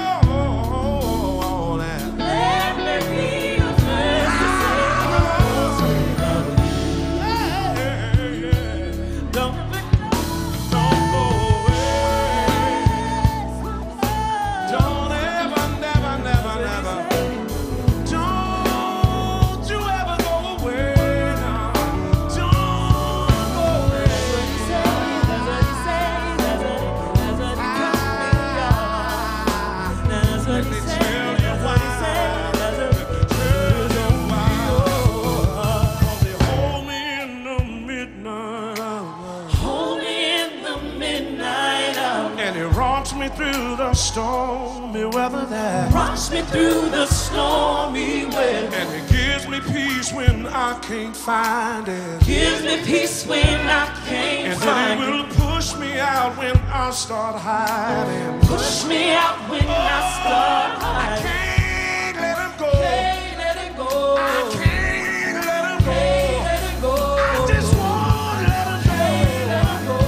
[SPEAKER 4] stormy weather that
[SPEAKER 2] rocks me through the stormy weather,
[SPEAKER 4] and it gives me peace when I can't find it.
[SPEAKER 2] Gives me peace when I can't find it.
[SPEAKER 4] And it will push me out when I start hiding.
[SPEAKER 2] Push me out when I start hiding.
[SPEAKER 4] I can't let him go.
[SPEAKER 2] Can't let him go.
[SPEAKER 4] I can't let him go.
[SPEAKER 2] Can't let him go.
[SPEAKER 4] I just won't let him go.
[SPEAKER 2] Let him go.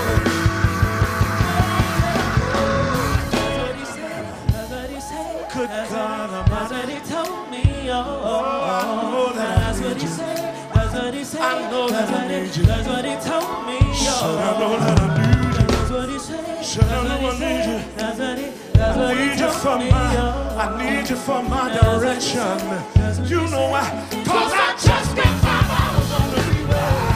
[SPEAKER 2] That's what he said. That's what he said.
[SPEAKER 4] Good God,
[SPEAKER 2] that's what he told me. Oh, that's what he said. That's what he said.
[SPEAKER 4] I know that I need you.
[SPEAKER 2] That's what he told me.
[SPEAKER 4] Son, I know that I need you.
[SPEAKER 2] That's what he said.
[SPEAKER 4] Son, I know I need you.
[SPEAKER 2] That's what he
[SPEAKER 4] I need you for I need you for my direction. You know why? 'Cause I just spent 5 hours on the freeway.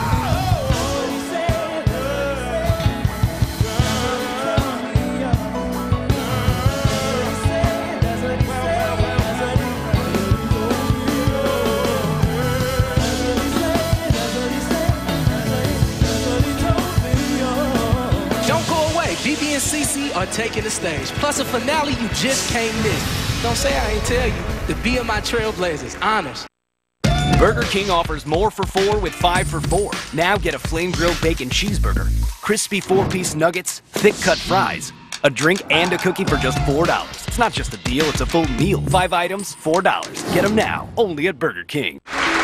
[SPEAKER 3] Don't go away. BB and CC are taking the stage. Plus a finale you just can't miss. Don't say I ain't tell you. The BMI Trailblazers honors.
[SPEAKER 9] Burger King offers more for $4 with 5 for $4. Now get a flame-grilled bacon cheeseburger, crispy 4-piece nuggets, thick-cut fries, a drink and a cookie for just $4. It's not just a deal, it's a full meal. 5 items, $4. Get them now, only at Burger King.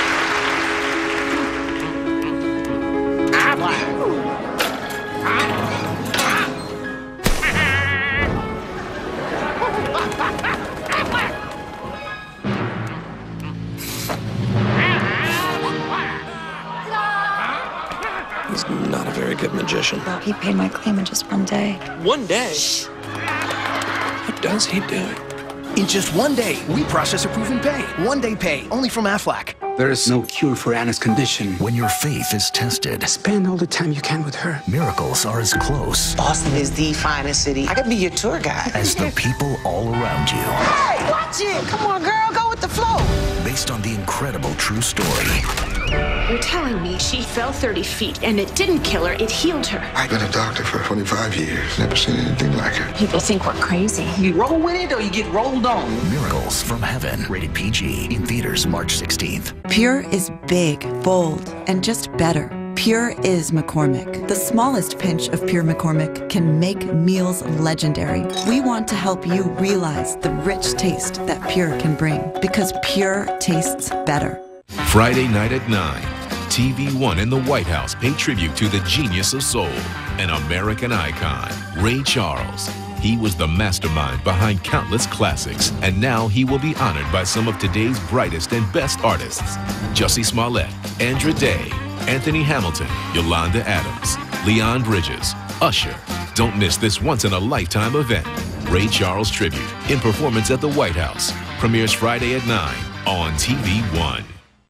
[SPEAKER 17] He's not a very good magician.
[SPEAKER 18] Well, he paid my claim in just one day.
[SPEAKER 17] One day? How does he do it?
[SPEAKER 19] In just one day, we process approve and pay. One-day pay, only from Aflac.
[SPEAKER 20] There is no cure for Anna's condition.
[SPEAKER 21] When your faith is tested,
[SPEAKER 20] spend all the time you can with her.
[SPEAKER 21] Miracles are as close
[SPEAKER 23] Boston is the finest city. I could be your tour guide.
[SPEAKER 21] as the people all around you.
[SPEAKER 23] Hey, watch it! Come on, girl, go with the flow.
[SPEAKER 21] Based on the incredible true story
[SPEAKER 24] You're telling me she fell 30 feet and it didn't kill her, it healed her.
[SPEAKER 25] I've been a doctor for 25 years. Never seen anything like it.
[SPEAKER 24] People think we're crazy.
[SPEAKER 23] You roll with it or you get rolled on.
[SPEAKER 21] Miracles from Heaven, rated PG, in theaters March 16th.
[SPEAKER 26] Pure is big, bold, and just better. Pure is McCormick. The smallest pinch of Pure McCormick can make meals legendary. We want to help you realize the rich taste that Pure can bring, because Pure tastes better.
[SPEAKER 28] Friday night at 9, TV1 and the White House pay tribute to the genius of soul, an American icon, Ray Charles. He was the mastermind behind countless classics, and now he will be honored by some of today's brightest and best artists. Jussie Smollett, Andra Day, Anthony Hamilton, Yolanda Adams, Leon Bridges, Usher. Don't miss this once-in-a-lifetime event. Ray Charles Tribute, in performance at the White House. Premieres Friday at 9 on TV1.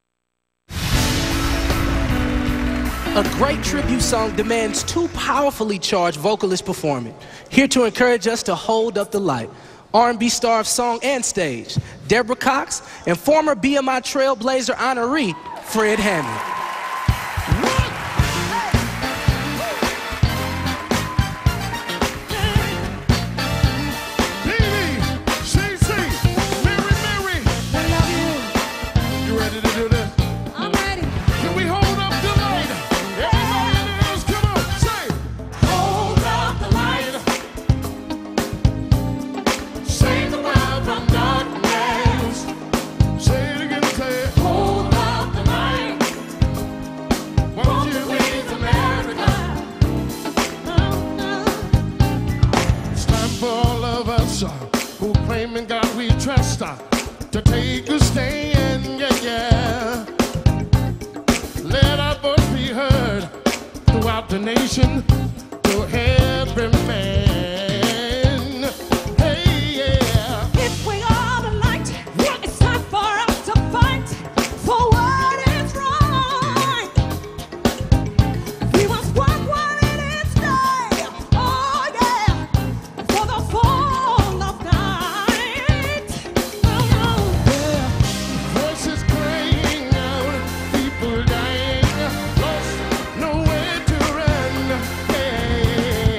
[SPEAKER 3] A great tribute song demands 2 powerfully charged vocalists performing. Here to encourage us to hold up the light, R&B star of song and stage, Deborah Cox, and former BMI Trailblazer honoree, Fred Hammond.
[SPEAKER 4] Who claim in God we trust to take a stand, yeah, yeah. Let our voice be heard throughout the nation, to every man. Hey, yeah.
[SPEAKER 2] If we are the light, it's time for us to fight for what is right. We must walk what it is day. Oh, yeah. For the fall of night. Oh, no.
[SPEAKER 4] Voices crying out, people dying, lost nowhere to run. Hey.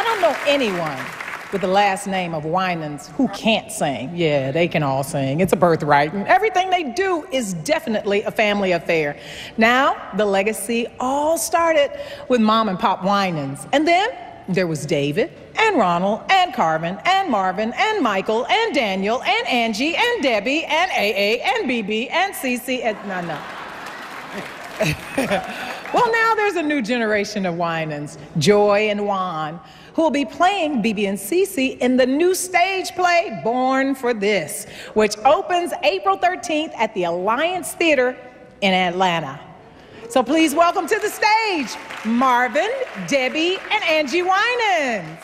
[SPEAKER 31] I don't know anyone with the last name of Winans who can't sing. Yeah, they can all sing. It's a birthright. And everything they do is definitely a family affair. Now, the legacy all started with Mom and Pop Winans. And then there was David and Ronald and Carvin and Marvin and Michael and Daniel and Angie and Debbie and AA and BB and Cece and no. Well, now there's a new generation of Winans, Joy and Juan, who will be playing BB and Cece in the new stage play, Born for This, which opens April 13th at the Alliance Theater in Atlanta. So please welcome to the stage, Marvin, Debbie, and Angie Winans.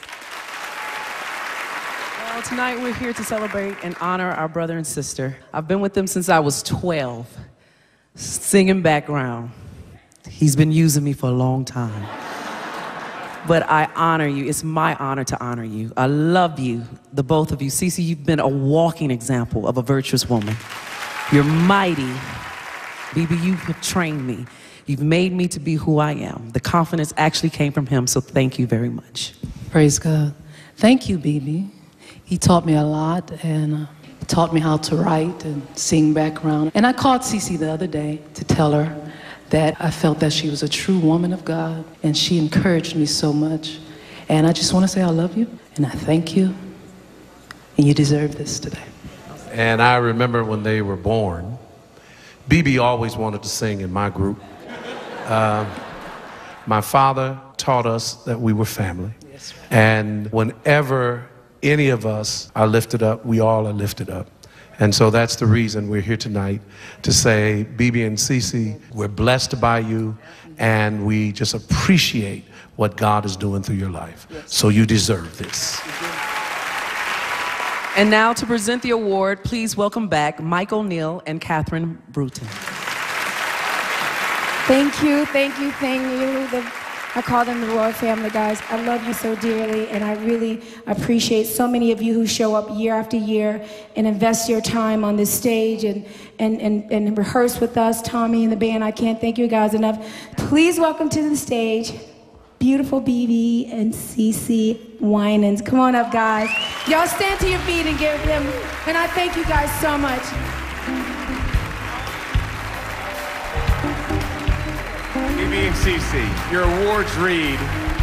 [SPEAKER 1] Well, tonight we're here to celebrate and honor our brother and sister. I've been with them since I was 12, singing background. He's been using me for a long time. But I honor you. It's my honor to honor you. I love you, the both of you. Cece, you've been a walking example of a virtuous woman. You're mighty. BB, you have trained me. You've made me to be who I am. The confidence actually came from him, so thank you very much.
[SPEAKER 6] Praise God. Thank you, BB. He taught me a lot and taught me how to write and sing background. And I called Cece the other day to tell her that I felt that she was a true woman of God, and she encouraged me so much. And I just want to say I love you, and I thank you, and you deserve this today.
[SPEAKER 7] And I remember when they were born, BB always wanted to sing in my group. My father taught us that we were family. Yes, right. And whenever any of us are lifted up, we all are lifted up. And so that's the reason we're here tonight, to say, BB and Cece, we're blessed by you, and we just appreciate what God is doing through your life. Yes. So you deserve this.
[SPEAKER 1] And now to present the award, please welcome back Michael Neal and Catherine Bruton.
[SPEAKER 8] Thank you, thank you, thank you. I call them the Royal Family, guys. I love you so dearly, and I really appreciate so many of you who show up year after year and invest your time on this stage and rehearse with us, Tommy and the band. I can't thank you guys enough. Please welcome to the stage, beautiful BB and Cece Winans. Come on up, guys. Y'all stand to your feet and give them, and I thank you guys so much.
[SPEAKER 10] BB and Cece, your awards read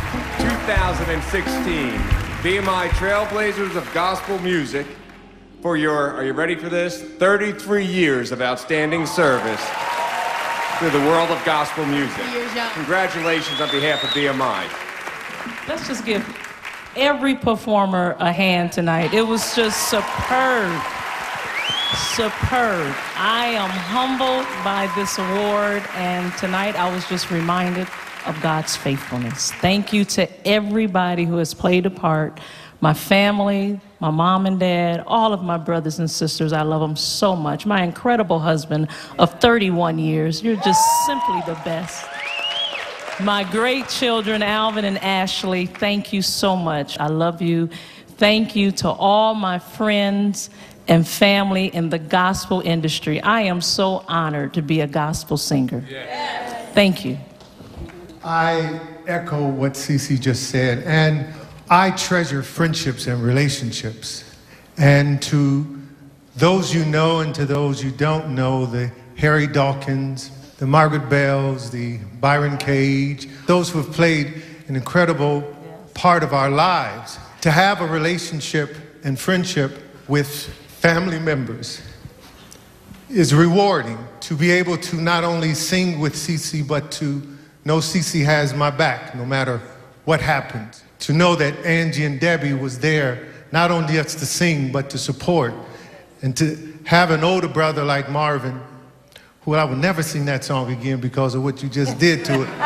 [SPEAKER 10] 2016 BMI Trailblazers of Gospel Music for your, are you ready for this? 33 years of outstanding service to the world of gospel music. Congratulations on behalf of BMI.
[SPEAKER 11] Let's just give every performer a hand tonight. It was just superb. Superb. I am humbled by this award, and tonight I was just reminded of God's faithfulness. Thank you to everybody who has played a part. My family, my mom and dad, all of my brothers and sisters, I love them so much. My incredible husband of 31 years, you're just simply the best. My great children, Alvin and Ashley, thank you so much. I love you. Thank you to all my friends and family in the gospel industry. I am so honored to be a gospel singer. Yes. Thank you.
[SPEAKER 12] I echo what Cece just said, and I treasure friendships and relationships. And to those you know and to those you don't know, the Harry Dawkins, the Margaret Bells, the Byron Cage, those who have played an incredible part of our lives, to have a relationship and friendship with family members is rewarding. To be able to not only sing with Cece, but to know Cece has my back no matter what happens. To know that Angie and Debbie was there not only just to sing, but to support. And to have an older brother like Marvin, who I would never sing that song again because of what you just did to it.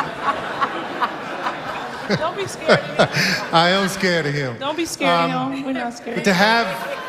[SPEAKER 11] Don't be scared of him.
[SPEAKER 12] I am scared of him.
[SPEAKER 11] Don't be scared of him. We're not scared.
[SPEAKER 12] But to have...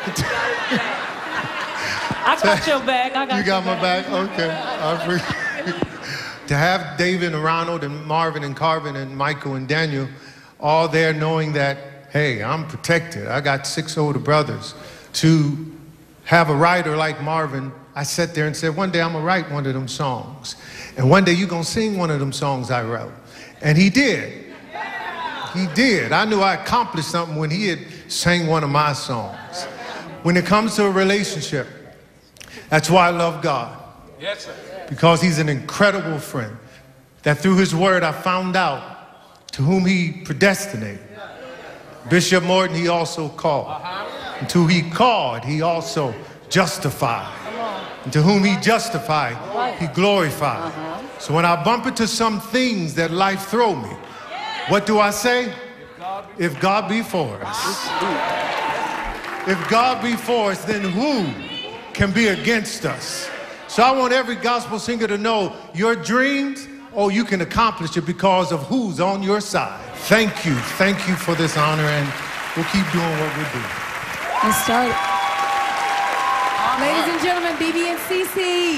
[SPEAKER 11] I got your back. I got
[SPEAKER 12] you got my back? Okay. I appreciate to have David and Ronald and Marvin and Carvin and Michael and Daniel all there knowing that, hey, I'm protected. I got 6 older brothers. To have a writer like Marvin, I sat there and said, one day I'm going to write one of them songs. And one day you're going to sing one of them songs I wrote. And he did. He did. I knew I accomplished something when he had sang one of my songs. When it comes to a relationship, that's why I love God.
[SPEAKER 7] Yes, sir.
[SPEAKER 12] Because he's an incredible friend. That through his word I found out to whom he predestinated. Bishop Morton, he also called. And to who he called, he also justified. And to whom he justified, he glorified. So when I bump into some things that life throw me, what do I say? If God be for us. If God be for us, then who can be against us? So I want every gospel singer to know your dreams, you can accomplish it because of who's on your side. Thank you for this honor, and we'll keep doing what we're doing.
[SPEAKER 8] Let's start. Ladies and gentlemen, BB and CC.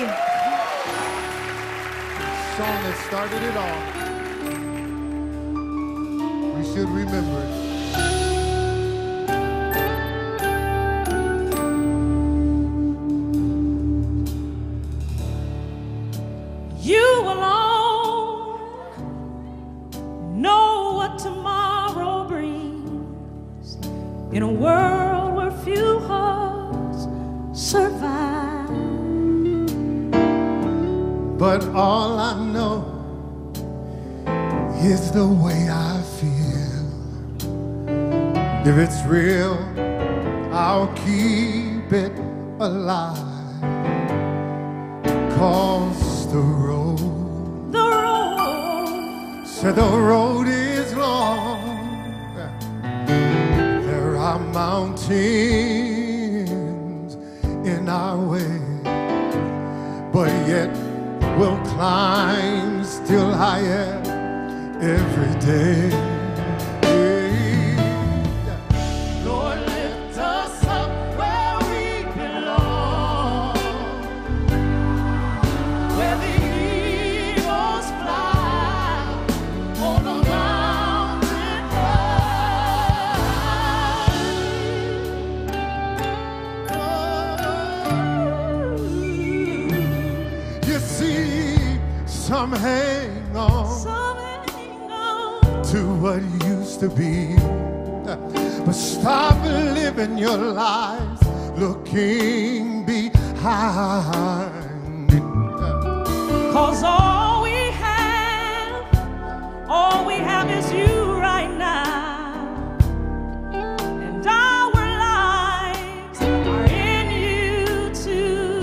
[SPEAKER 12] Song that started it all. We should remember it.
[SPEAKER 2] You alone know what tomorrow brings in a world where few hearts survive.
[SPEAKER 12] But all I know is the way I feel. If it's real, I'll keep it alive. 'Cause the road said the road is long. There are mountains in our way, but yet we'll climb still higher every day. Lord, lift us up where we belong, where the eagles fly on the mountain high. You see, some hang on to what used to be, but stop living your lives looking behind.
[SPEAKER 2] 'Cause all we have is you right now, and our lives are in you to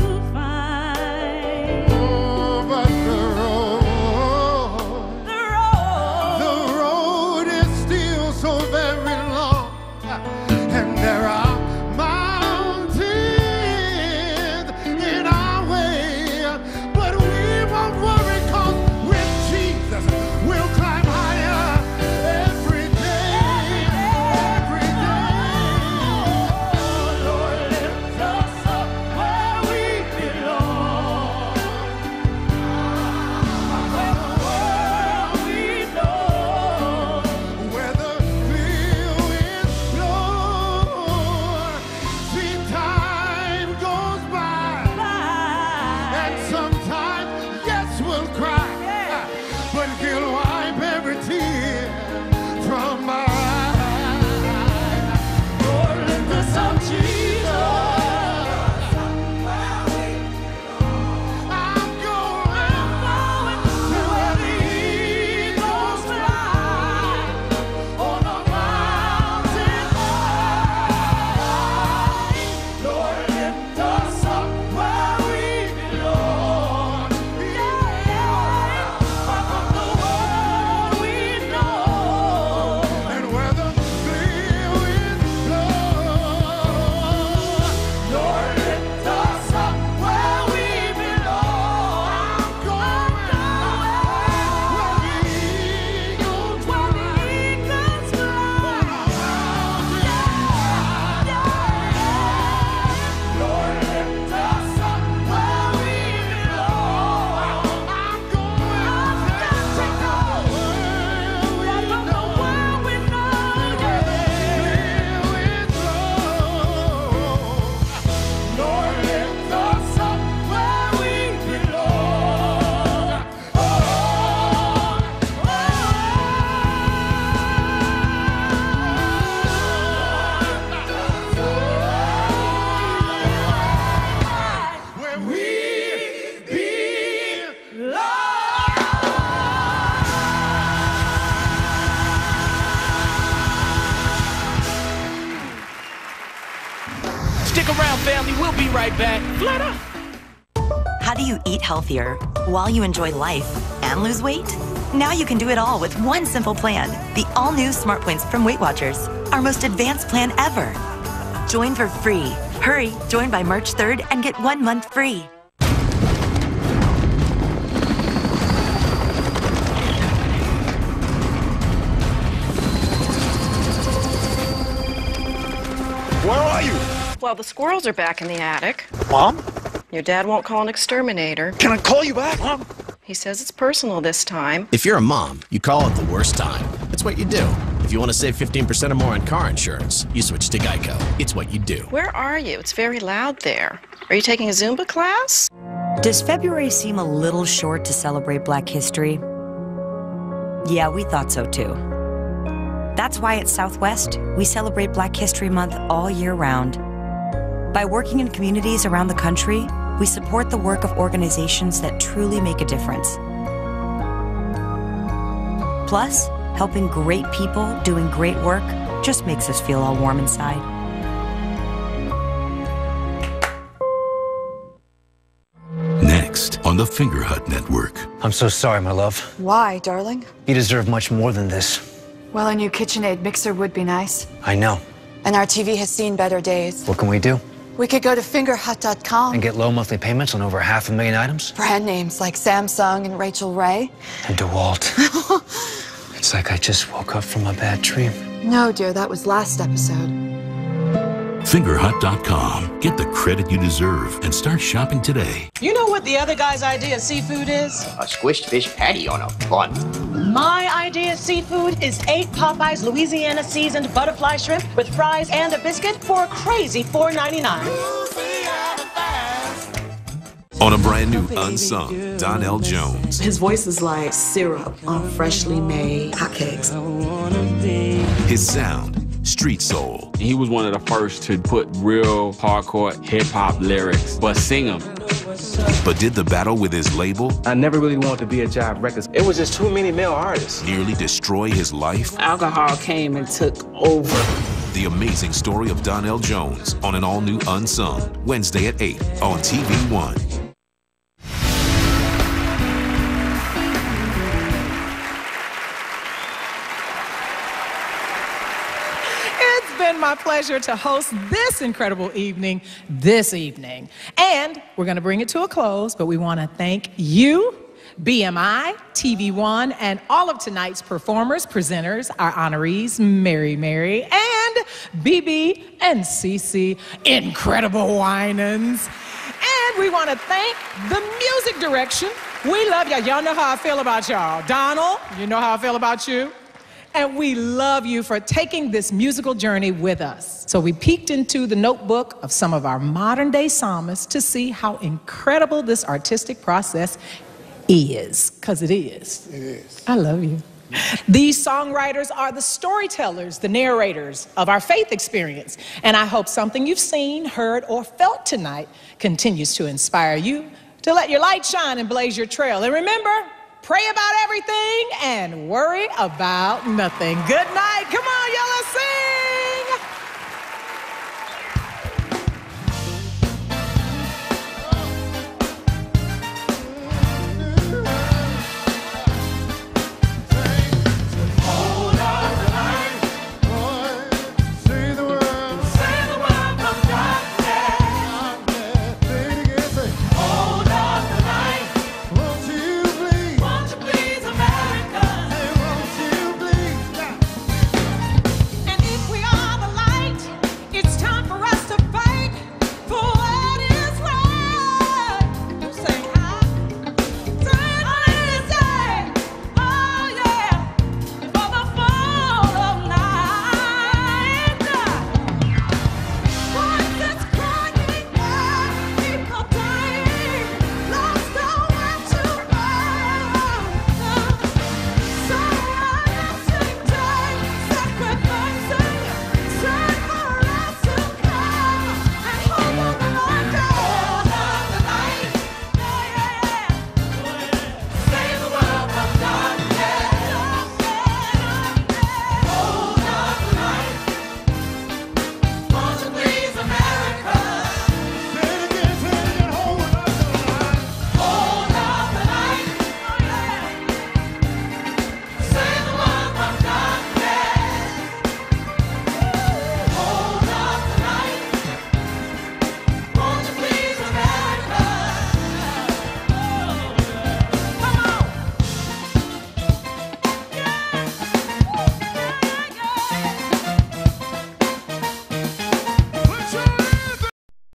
[SPEAKER 2] find.
[SPEAKER 12] Oh, but the road is still so very long, and there are mountains in our way, but we won't worry, 'cause with Jesus we'll climb higher
[SPEAKER 3] Stick around, family. We'll be right back. Flat up.
[SPEAKER 5] How do you eat healthier while you enjoy life and lose weight? Now you can do it all with one simple plan. The all-new Smart Points from Weight Watchers, our most advanced plan ever. Join for free. Hurry, join by March 3rd and get 1 month free.
[SPEAKER 9] Where are you?
[SPEAKER 13] Well, the squirrels are back in the attic.
[SPEAKER 9] Mom?
[SPEAKER 13] Your dad won't call an exterminator.
[SPEAKER 9] Can I call you back, Mom?
[SPEAKER 13] He says it's personal this time.
[SPEAKER 14] If you're a mom, you call it the worst time. That's what you do. If you want to save 15% or more on car insurance, you switch to Geico. It's what you do.
[SPEAKER 13] Where are you? It's very loud there. Are you taking a Zumba class?
[SPEAKER 5] Does February seem a little short to celebrate Black history? Yeah, we thought so too. That's why at Southwest, we celebrate Black History Month all year round. By working in communities around the country, we support the work of organizations that truly make a difference. Plus, helping great people doing great work just makes us feel all warm inside.
[SPEAKER 15] Next on the Finger Hut Network.
[SPEAKER 16] I'm so sorry, my love.
[SPEAKER 18] Why, darling?
[SPEAKER 16] You deserve much more than this.
[SPEAKER 18] Well, a new KitchenAid mixer would be nice.
[SPEAKER 16] I know.
[SPEAKER 18] And our TV has seen better days.
[SPEAKER 16] What can we do?
[SPEAKER 18] We could go to fingerhut.com.
[SPEAKER 16] And get low monthly payments on over 500,000 items?
[SPEAKER 18] Brand names like Samsung and Rachel Ray.
[SPEAKER 16] And DeWalt. It's like I just woke up from a bad dream.
[SPEAKER 18] No, dear, that was last episode.
[SPEAKER 15] Fingerhut.com. Get the credit you deserve and start shopping today.
[SPEAKER 22] You know what the other guy's idea of seafood is?
[SPEAKER 27] A squished fish patty on a bun.
[SPEAKER 22] My idea of seafood is 8 Popeyes Louisiana seasoned butterfly shrimp with fries and a biscuit for a crazy $4.99.
[SPEAKER 28] On a brand new Unsung, Donnell Jones.
[SPEAKER 29] His voice is like syrup on freshly made hotcakes.
[SPEAKER 28] His sound, street soul.
[SPEAKER 30] He was one of the first to put real hardcore hip-hop lyrics, but sing them.
[SPEAKER 28] But did the battle with his label?
[SPEAKER 32] I never really wanted to be at Jive Records. It was just too many male artists.
[SPEAKER 28] Nearly destroy his life?
[SPEAKER 29] Alcohol came and took over.
[SPEAKER 28] The amazing story of Donnell Jones on an all-new Unsung, Wednesday at 8 on TV One.
[SPEAKER 31] It's been my pleasure to host this incredible evening this evening. And we're going to bring it to a close, but we want to thank you, BMI, TV One, and all of tonight's performers, presenters, our honorees, Mary, and BB and Cece, incredible Winans. And we want to thank the music direction. We love y'all. Y'all know how I feel about y'all. Donald, you know how I feel about you. And we love you for taking this musical journey with us. So we peeked into the notebook of some of our modern day psalmists to see how incredible this artistic process is, because it is.
[SPEAKER 4] It is.
[SPEAKER 31] I love you. These songwriters are the storytellers, the narrators of our faith experience. And I hope something you've seen, heard, or felt tonight continues to inspire you to let your light shine and blaze your trail. And remember, pray about everything and worry about nothing. Good night. Come on.